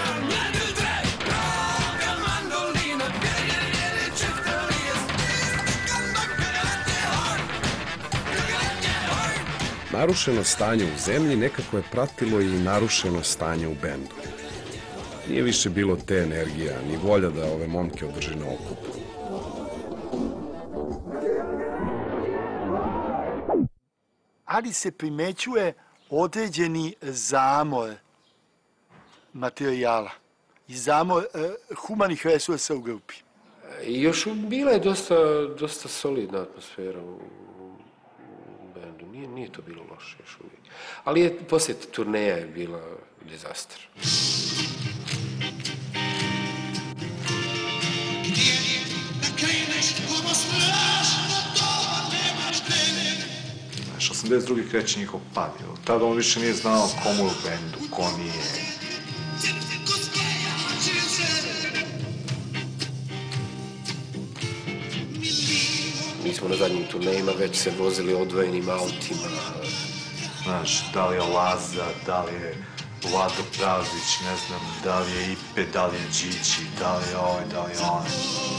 Narušeno stanje u zemlji nekako je pratilo i narušeno stanje u bendu. Nije više bilo te energija, ni volja da ove momke održi na okupu. Ali se primećuje određeni zamor materijala i zamor e, humanih resursa u grupi. I još bila je dosta, dosta solidna atmosfera u, u bendu. Nije, nije to bilo loše još uvijek. Ali je, poslije turneja je bila dizaster. osamdeset drugi kreće njihov pad. Tada on više nije znao komu je u bendu, ko nije. Mi smo na zadnjim turnejima već se vozili odvojenim autima. Znaš, da li je Laza, da li je Vlado Pravdić, ne znam, da li je Ipe, da li je Đići, da li je ovaj, da li je onaj.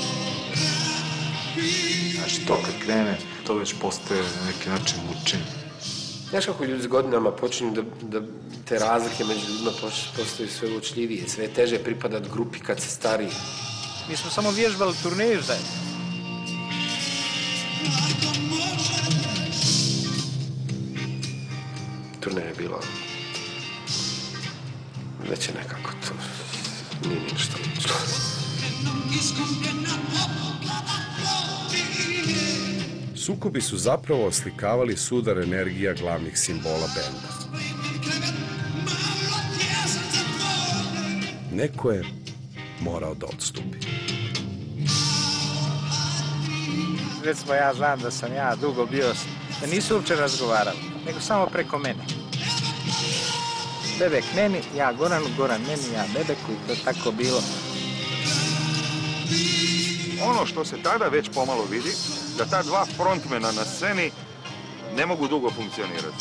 Znači, to kad krene, to već postaje na neki način mučenje. Znaš kako ljudi s godinama počinju da, da te razlike među ljudima postaju sve uočljivije, sve je teže pripadat grupi kad se stariji. Mi smo samo vježbali turneju zajedno. Turneja je bila već je nekako to nije ništa lično. Sukobi su zapravo oslikavali sudar energija glavnih simbola benda. Neko je morao da odstupi. Recimo, ja znam da sam ja dugo bio, da nisu uopće razgovarali, nego samo preko mene. Bebek meni, ja Goranu, Goran meni, ja Bebeku i to je tako bilo. Ono što se tada već pomalo vidi, da ta dva frontmena na sceni ne mogu dugo funkcionirati.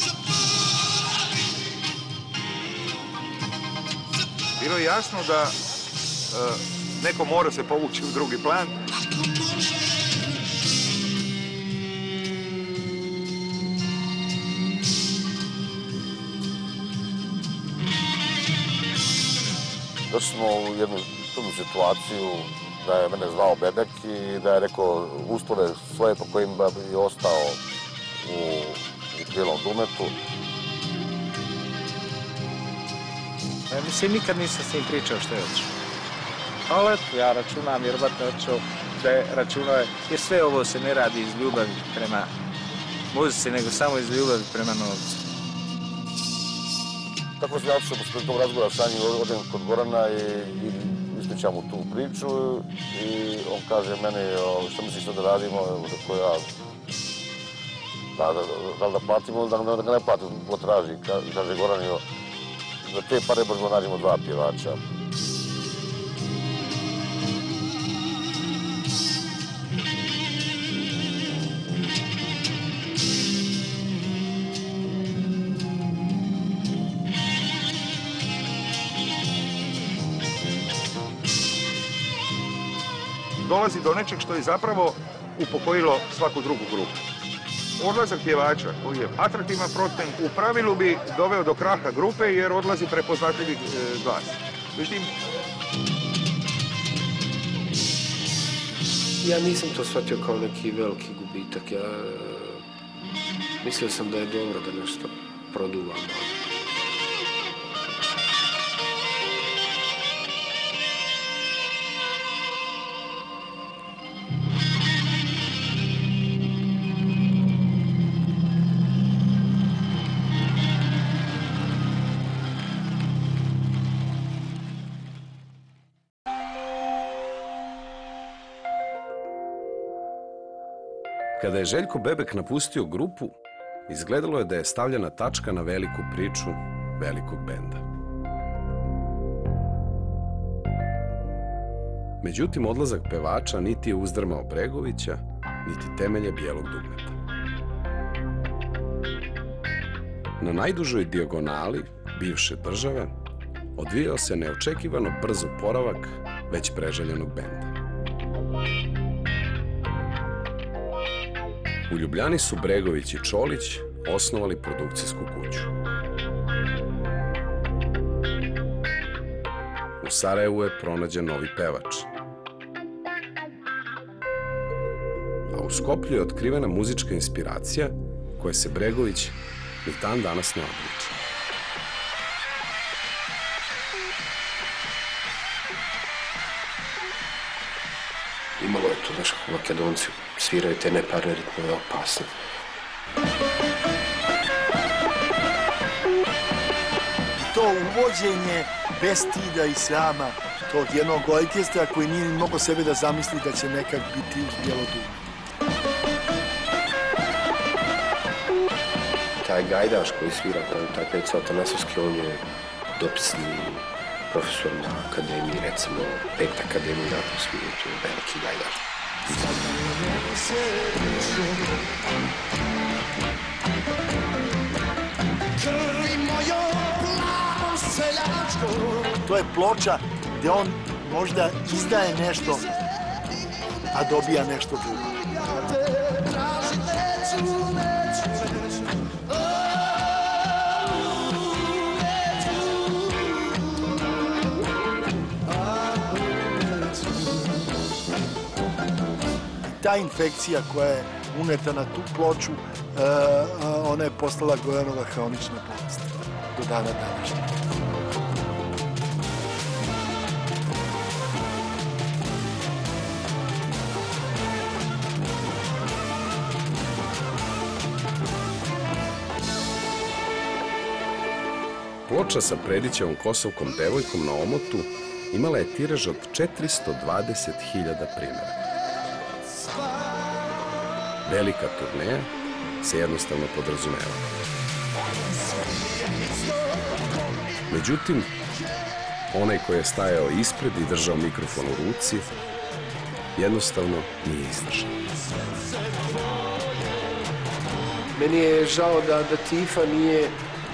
Bilo je jasno da e, neko mora se povući u drugi plan. Došli smo u jednu čudnu situaciju da je mene zvao Bebek i da je rekao uslove svoje po kojima bi ostao u, u Bijelom Dumetu. Ja mislim, nikad nisam s njim pričao što je otišao. Ali eto, ja računam, jer vjerojatno je otišao da je računao, jer sve ovo se ne radi iz ljubavi prema muzici, nego samo iz ljubavi prema novcu. Tako sam ja otišao posle tog razgovora sa njim, odem kod Gorana i, i ispričam mu tu priču i on kaže meni što misliš što da radimo, rekao ja da, da, da li da platimo ili da, da ga ne platimo, potraži. Kaže Goran, za te pare možemo nađemo dva pjevača. Dolazi do nečeg što je zapravo upokojilo svaku drugu grupu. Odlazak pjevača koji je atraktivan frontmen u pravilu bi doveo do kraha grupe jer odlazi prepoznatljivi e, glas. Međutim, ja nisam to shvatio kao neki veliki gubitak. Ja mislio sam da je dobro da nešto produvam. Kada je Željko Bebek napustio grupu, izgledalo je da je stavljena tačka na veliku priču velikog benda. Međutim, odlazak pevača niti je uzdrmao Bregovića, niti temelje Bijelog dugmeta. Na najdužoj dijagonali bivše države odvijao se neočekivano brz oporavak već preželjenog benda. U Ljubljani su Bregović i Čolić osnovali produkcijsku kuću. U Sarajevu je pronađen novi pevač. A u Skoplju je otkrivena muzička inspiracija koje se Bregović ni dan danas ne odriče. Imalo je to, znaš, kako Makedonci sviraju te neparne ritmove, opasne. I to uvođenje bez stida i srama tog jednog orkestra koji nije mogao sebe da zamisli da će nekad biti uz Bijelo dugme. Taj gajdaš koji svira, taj Peco Atanasovski, on je dopisni profesor na akademiji, recimo pet akademija u svijetu, veliki gajdaš. Krvi mojom plavom se To je ploča gdje on možda izdaje nešto, a dobija nešto drugo. Ta infekcija koja je uneta na tu ploču, ona je postala Gojanova hronična bolest do dana današnjeg. Ploča sa Predićevom kosovkom devojkom na omotu imala je tiraž od četiristo dvadeset hiljada primjera. Velika turneja se jednostavno podrazumeva. Međutim, onaj koji je stajao ispred i držao mikrofon u ruci, jednostavno nije izdržao. Meni je žao da, da Tifa nije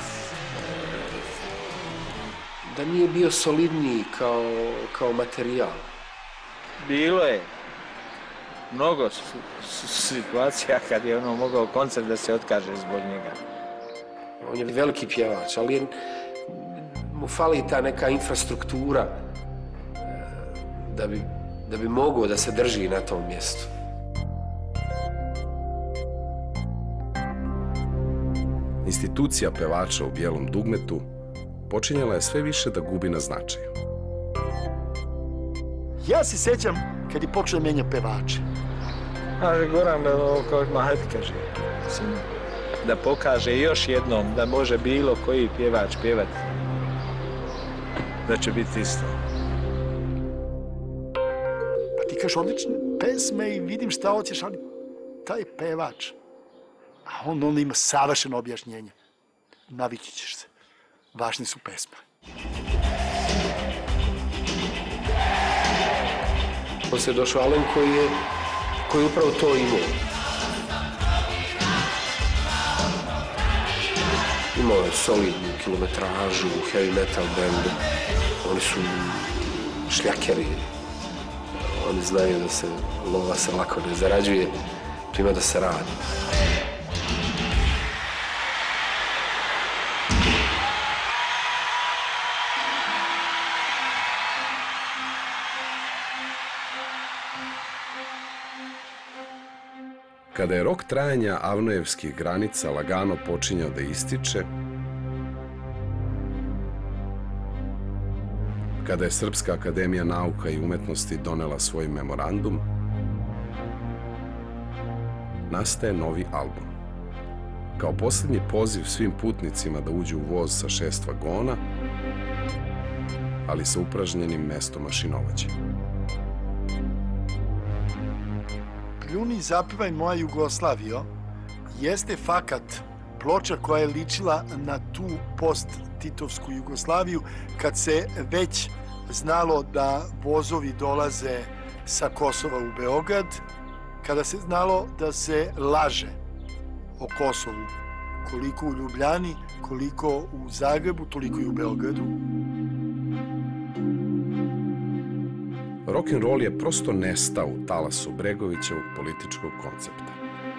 da nije bio solidniji kao, kao materijal. Bilo je mnogo situacija kad je ono mogao koncert da se otkaže zbog njega. On je veliki pjevač, ali je, mu fali ta neka infrastruktura da bi, da bi mogao da se drži na tom mjestu. Institucija pevača u bijelom dugmetu počinjala je sve više da gubi na značaju. Ja se sjećam kad je počeo menja pevače. Kaže Goran da ovo kao Mahet kaže, da pokaže još jednom da može bilo koji pjevač pjevati, da će biti isto. Pa ti kažeš odlične pesme i vidim šta hoćeš, ali taj pevač, a on onda ima savršeno objašnjenje. Navići ćeš se. Važne su pesme. Poslije je došao Alen koji je, koji je upravo to imao. Imao je solidnu kilometražu u heavy metal bandu. Oni su šljakeri. Oni znaju da se lova se lako ne zarađuje. Tu ima da se radi. Kada je rok trajanja Avnojevskih granica lagano počinjao da ističe, kada je Srpska akademija nauka i umetnosti donela svoj memorandum, nastaje novi album. Kao posljednji poziv svim putnicima da uđu u voz sa šest vagona, ali sa upražnjenim mestom mašinovođe. Pljuni zapivaj moja Jugoslavio jeste fakat ploča koja je ličila na tu post-titovsku Jugoslaviju kad se već znalo da vozovi dolaze sa Kosova u Beograd, kada se znalo da se laže o Kosovu, koliko u Ljubljani, koliko u Zagrebu, toliko i u Beogradu. Rock'n'roll je prosto nestao u talasu Bregovićevog političkog koncepta.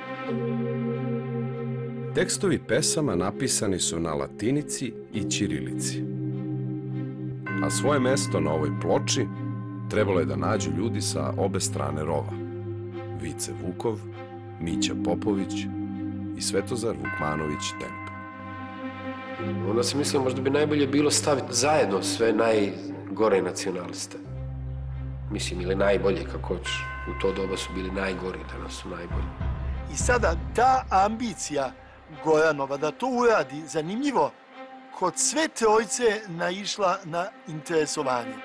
Tekstovi pesama napisani su na latinici i ćirilici. A svoje mesto na ovoj ploči trebalo je da nađu ljudi sa obe strane rova. Vice Vukov, Mića Popović i Svetozar Vukmanović Tempo. Onda se mislim možda bi najbolje bilo staviti zajedno sve najgore nacionaliste. Mislim, ili najbolje, kako hoćeš. U to doba su bili najgori, danas su najbolji. I sada ta ambicija Gojanova da to uradi, zanimljivo, kod sve trojice naišla na interesovanje.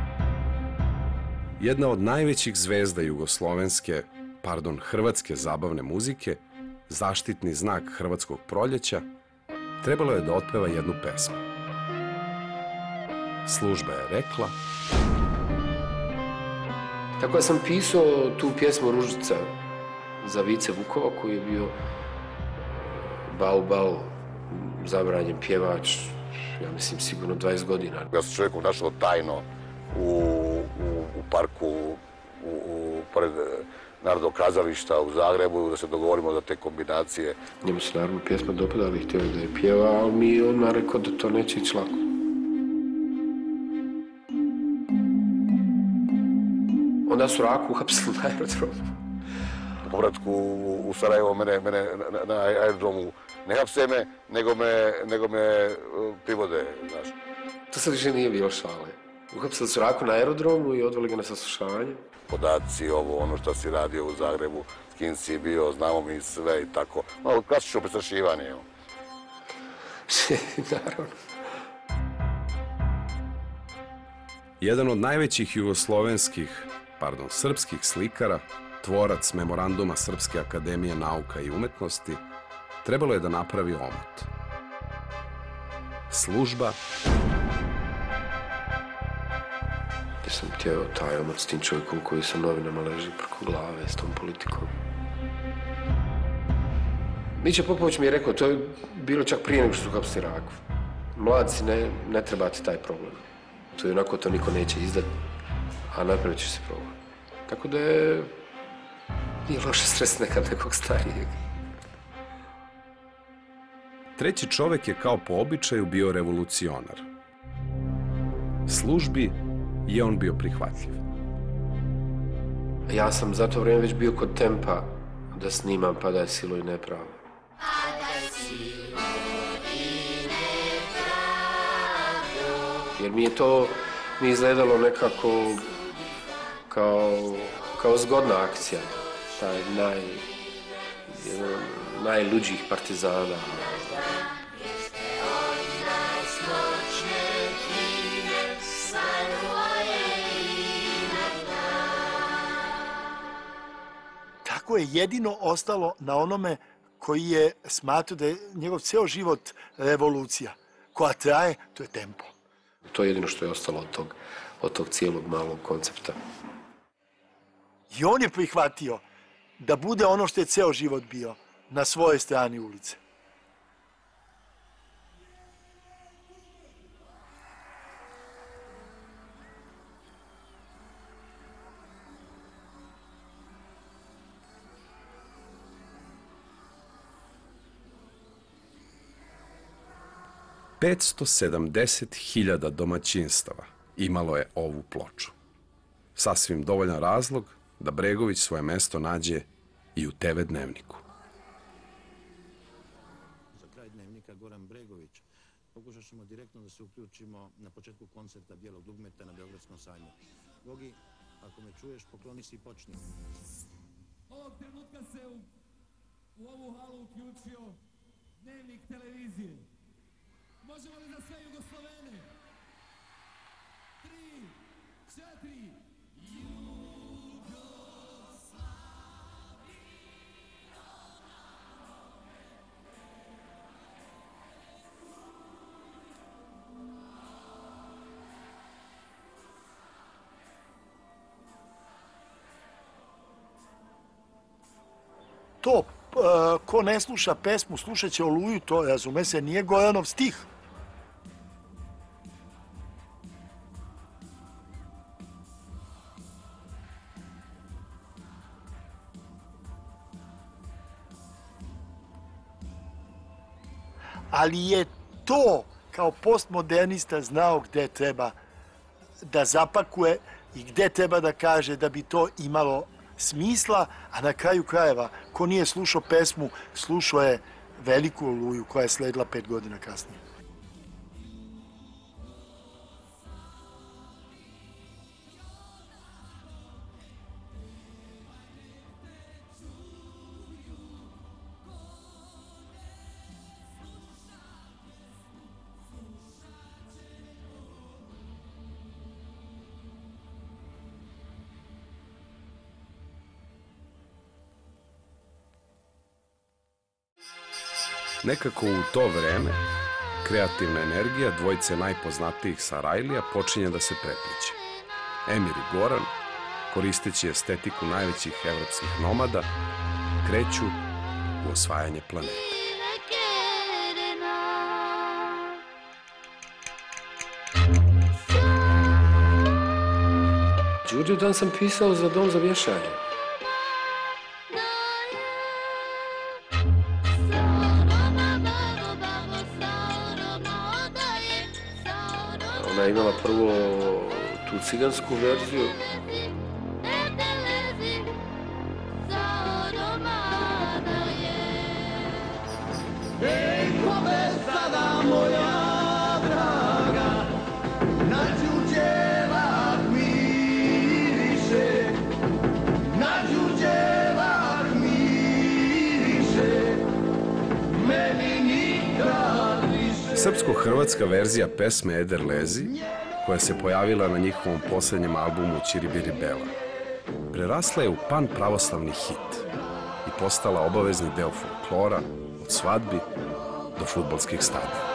Jedna od najvećih zvezda jugoslovenske, pardon, hrvatske zabavne muzike, zaštitni znak hrvatskog proljeća, trebalo je da otpeva jednu pesmu. Služba je rekla... Tako da sam pisao tu pjesmu Ružica za Vice Vukova, koji je bio bau bau, zabranjen pjevač, ja mislim, sigurno dvadeset godina. Ja sam čovjekom našao tajno u, u, u parku, u, u, pored Narodnog kazališta u Zagrebu, da se dogovorimo za te kombinacije. Njemu se naravno pjesma dopadala i htio da je pjeva, ali mi je odmah rekao da to neće ići lako. Onda su Raku uhapsili na aerodromu. U povratku u Sarajevo mene, mene na, na aerodromu ne hapse me, nego me, nego me privode, znaš. To sad više nije bilo šale. Uhapsili su Raku na aerodromu i odveli ga na saslušanje. Podaci, ovo, ono što si radio u Zagrebu, s kim si bio, znamo mi sve i tako. Malo klasično prestrašivanje, evo. Naravno. Jedan od najvećih jugoslovenskih, pardon, srpskih slikara, tvorac memoranduma Srpske akademije nauka i umetnosti, trebalo je da napravi omot. Služba. Ja sam htio taj omot s tim čovjekom koji sa novinama leži preko glave, s tom politikom. Mića Popović mi je rekao, to je bilo čak prije nego što su hapsili Raku. Mlad si, ne, ne treba ti taj problem. Tu je onako to niko neće izdati, a napravit će se problem. Tako da je... nije loše stres nekad nekog starijeg. Treći čovek je kao po običaju bio revolucionar. Službi je on bio prihvatljiv. Ja sam za to vrijeme već bio kod Tempa da snimam Pa da je silo i nepravo. Jer mi je to mi izgledalo nekako kao, kao zgodna akcija. Taj naj, jedan najluđih partizana. Tako je jedino ostalo na onome koji je smatrao da je njegov ceo život revolucija. Koja traje, to je tempo. To je jedino što je ostalo od tog, od tog cijelog malog koncepta. I on je prihvatio da bude ono što je ceo život bio, na svojoj strani ulice. petsto sedamdeset hiljada domaćinstava imalo je ovu ploču. Sasvim dovoljan razlog da Bregović svoje mesto nađe i u te ve dnevniku. Za kraj dnevnika Goran Bregović. Pokušat ćemo direktno da se uključimo na početku koncerta Bijelog dugmeta na Beogradskom sajmu. Gogi, ako me čuješ, pokloni se i počni. Ovog trenutka se u, u ovu halu uključio dnevnik televizije. Možemo li za sve Jugoslovene? Tri, četiri, To, ko ne sluša pesmu, slušat će Oluju, to, razume se, nije Goranov stih. Ali je to, kao postmodernista, znao gde treba da zapakuje i gde treba da kaže da bi to imalo smisla, a na kraju krajeva, ko nije slušao pesmu, slušao je veliku Oluju koja je sledila pet godina kasnije. Nekako u to vreme, kreativna energija dvojice najpoznatijih Sarajlija počinje da se prepliće. Emir i Goran, koristeći estetiku najvećih evropskih nomada, kreću u osvajanje planeta. Đurđev dan sam pisao za dom za vješanje. Ona je imala prvo tu cigansku verziju. Srpsko-hrvatska verzija pesme Eder Lezi, koja se pojavila na njihovom posljednjem albumu Ćiribiri Bela, prerasla je u pan-pravoslavni hit i postala obavezni deo folklora od svadbi do fudbalskih stadiona.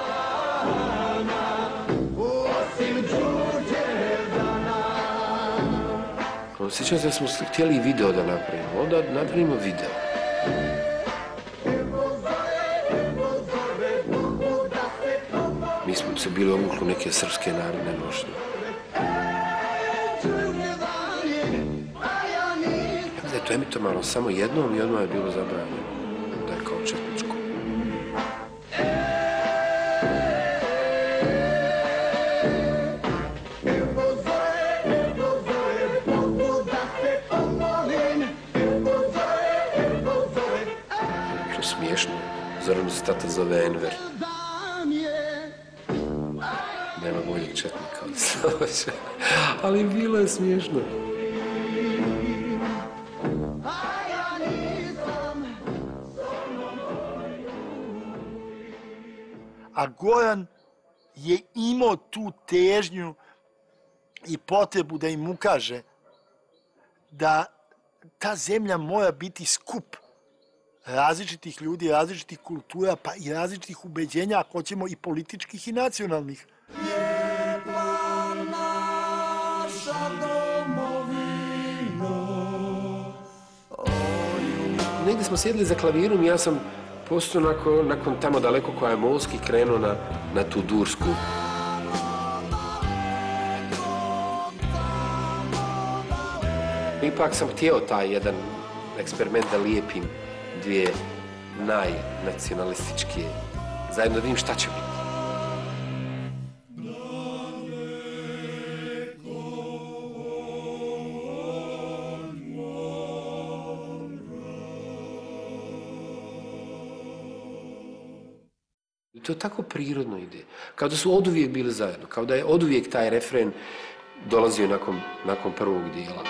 Sjećam se da smo htjeli i video da napravimo, onda napravimo video. Mi smo se bili omukli u neke srpske narodne nošnje. Da je to emitovano samo jednom i odmah je bilo zabranjeno. Da je kao četničko. To je smiješno. Zoran se tata zove Enver. Nema boljeg četnika od Slavoća, ali bilo je smiješno. A Goran je imao tu težnju i potrebu da im ukaže da ta zemlja mora biti skup različitih ljudi, različitih kultura, pa i različitih ubeđenja, ako hoćemo i političkih i nacionalnih. Negdje smo sjedili za klavirom i ja sam posto nakon, nakon tamo daleko koja je Molski krenuo na, na tu Dursku. Ipak sam htio taj jedan eksperiment da lijepim dvije najnacionalističke, zajedno da vidim šta će biti. To tako prirodno ide. Kao da su oduvijek bili zajedno. Kao da je oduvijek taj refren dolazio nakon, nakon prvog dijela.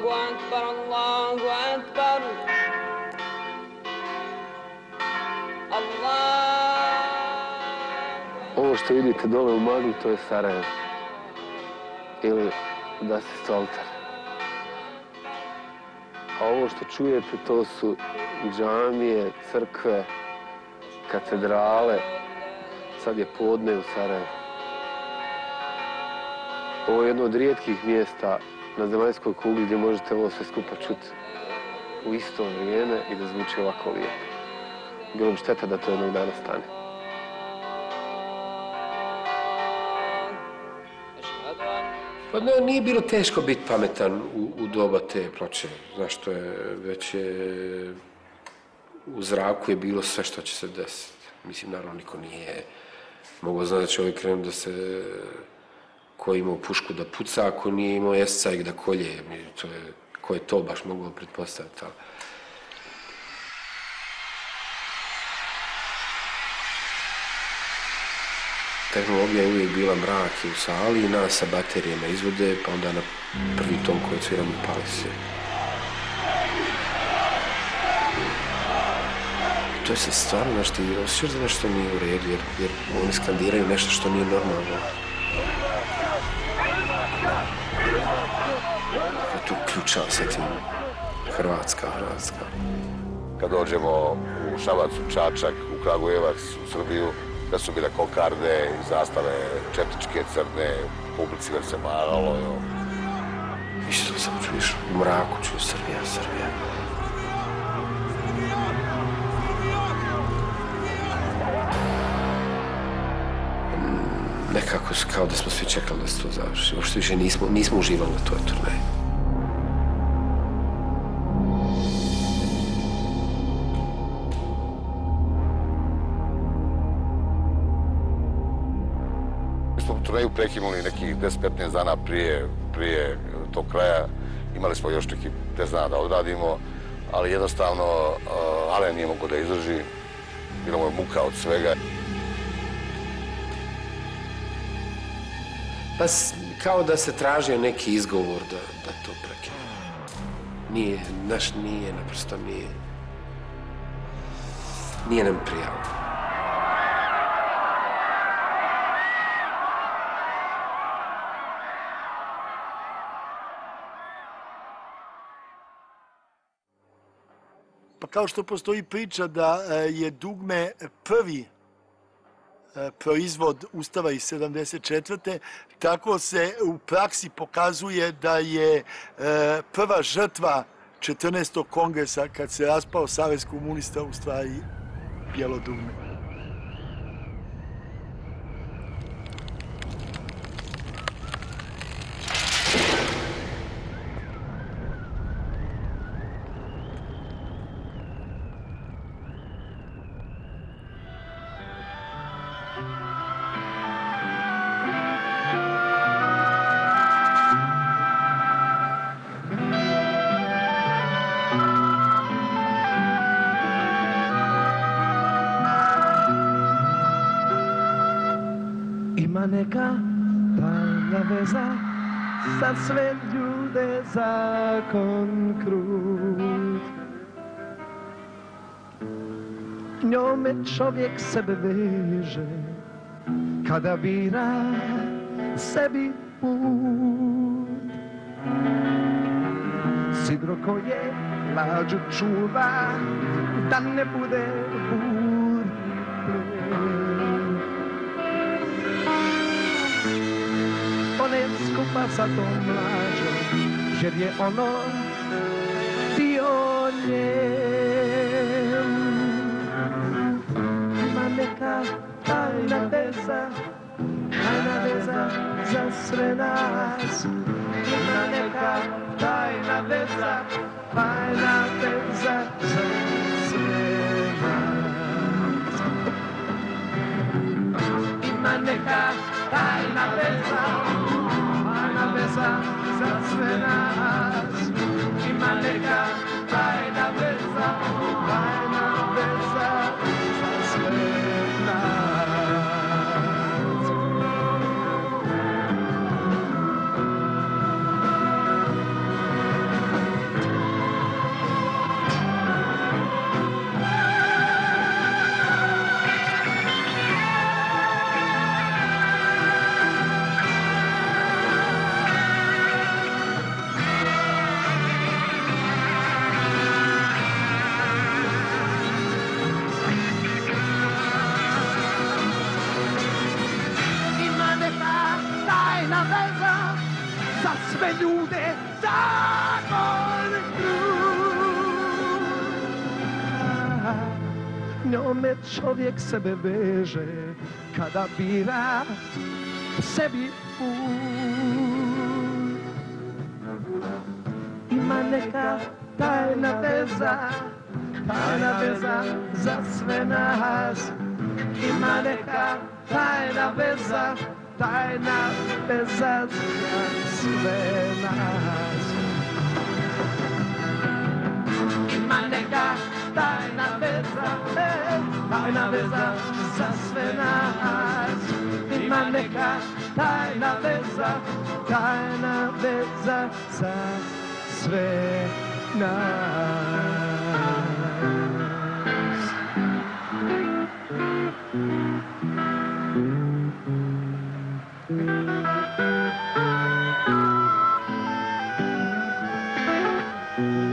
Ovo što vidite dole u magli, to je Sarajevo. Ili da se Stoltar. A ovo što čujete, to su džamije, crkve, katedrale. Sad je podne u Sarajevu. Ovo je jedno od rijetkih mjesta na zemaljskoj kugli gdje možete ovo sve skupa čuti u isto vrijeme i da zvuči ovako lijepo. Bilo bi šteta da to jednog dana stane. Pa ne, nije bilo teško biti pametan u, u doba te ploče. Znaš, to je već je... U zraku je bilo sve što će se desiti. Mislim, naravno, niko nije mogao znati da će ovaj krenuti da se... Ko je imao pušku da puca, ako nije imao escajk da kolje. To je, ko je to baš mogao pretpostaviti. Tehnologija je uvijek bila mrak i u sali i nas sa baterijama izvode, pa onda na prvi ton koji sviramo pali se. To je se stvarno nešto, ti osjećaš da nešto nije u redu, jer, jer oni skandiraju nešto što nije normalno. Dakle, tu ključa se tim Hrvatska, Hrvatska. Kad dođemo u Šabac, u Čačak, u Kragujevac, u Srbiju, da su bile kokarde i zastave četničke, crne, publici već se maralo. Isto sam čuješ u mraku, čuju Srbija, Srbija. Nekako kao da smo svi čekali da se to završi. Uopšte više nismo, nismo uživali na toj turneji. Mi smo turneju prekinuli nekih deset petnaest dana prije, prije tog kraja. Imali smo još nekih deset dana da odradimo, ali jednostavno uh, Alen nije mogao da izdrži. Bilo mu je muka od svega. Pa kao da se tražio neki izgovor da, da to prekine. Nije, naš nije, naprosto nije. Nije nam prijalo. Pa kao što postoji priča da je dugme prvi proizvod Ustava iz sedamdeset četvrte tako se u praksi pokazuje da je prva žrtva četrnaestog kongresa, kad se raspao Savez komunista, u stvari bijelo dugme. Ima neka tajna veza, za sve ljude zakon krut. Njome čovjek sebe veže, kada bira sebi put. Sidro koje lađu čuva, da ne bude burni plen. On je skupa sa tom mlađom, jer je ono dio njem. Ima neka tajna veza, tajna veza za sve nas. Ima neka tajna veza, tajna veza za sve nas. Ima neka tajna veza, tajna veza za sve nas. Ima neka tajna veza, tajna veza za sve nas. Sve ljude zakon krut. Njome čovjek sebe veže, kada bira sebi put. Ima neka tajna veza, tajna veza za sve nas. Ima neka tajna veza, tajna veza za sve nas. Ima neka tajna veza, e, tajna veza za sve nas. Ima neka tajna veza, tajna veza za sve nas. Thank you.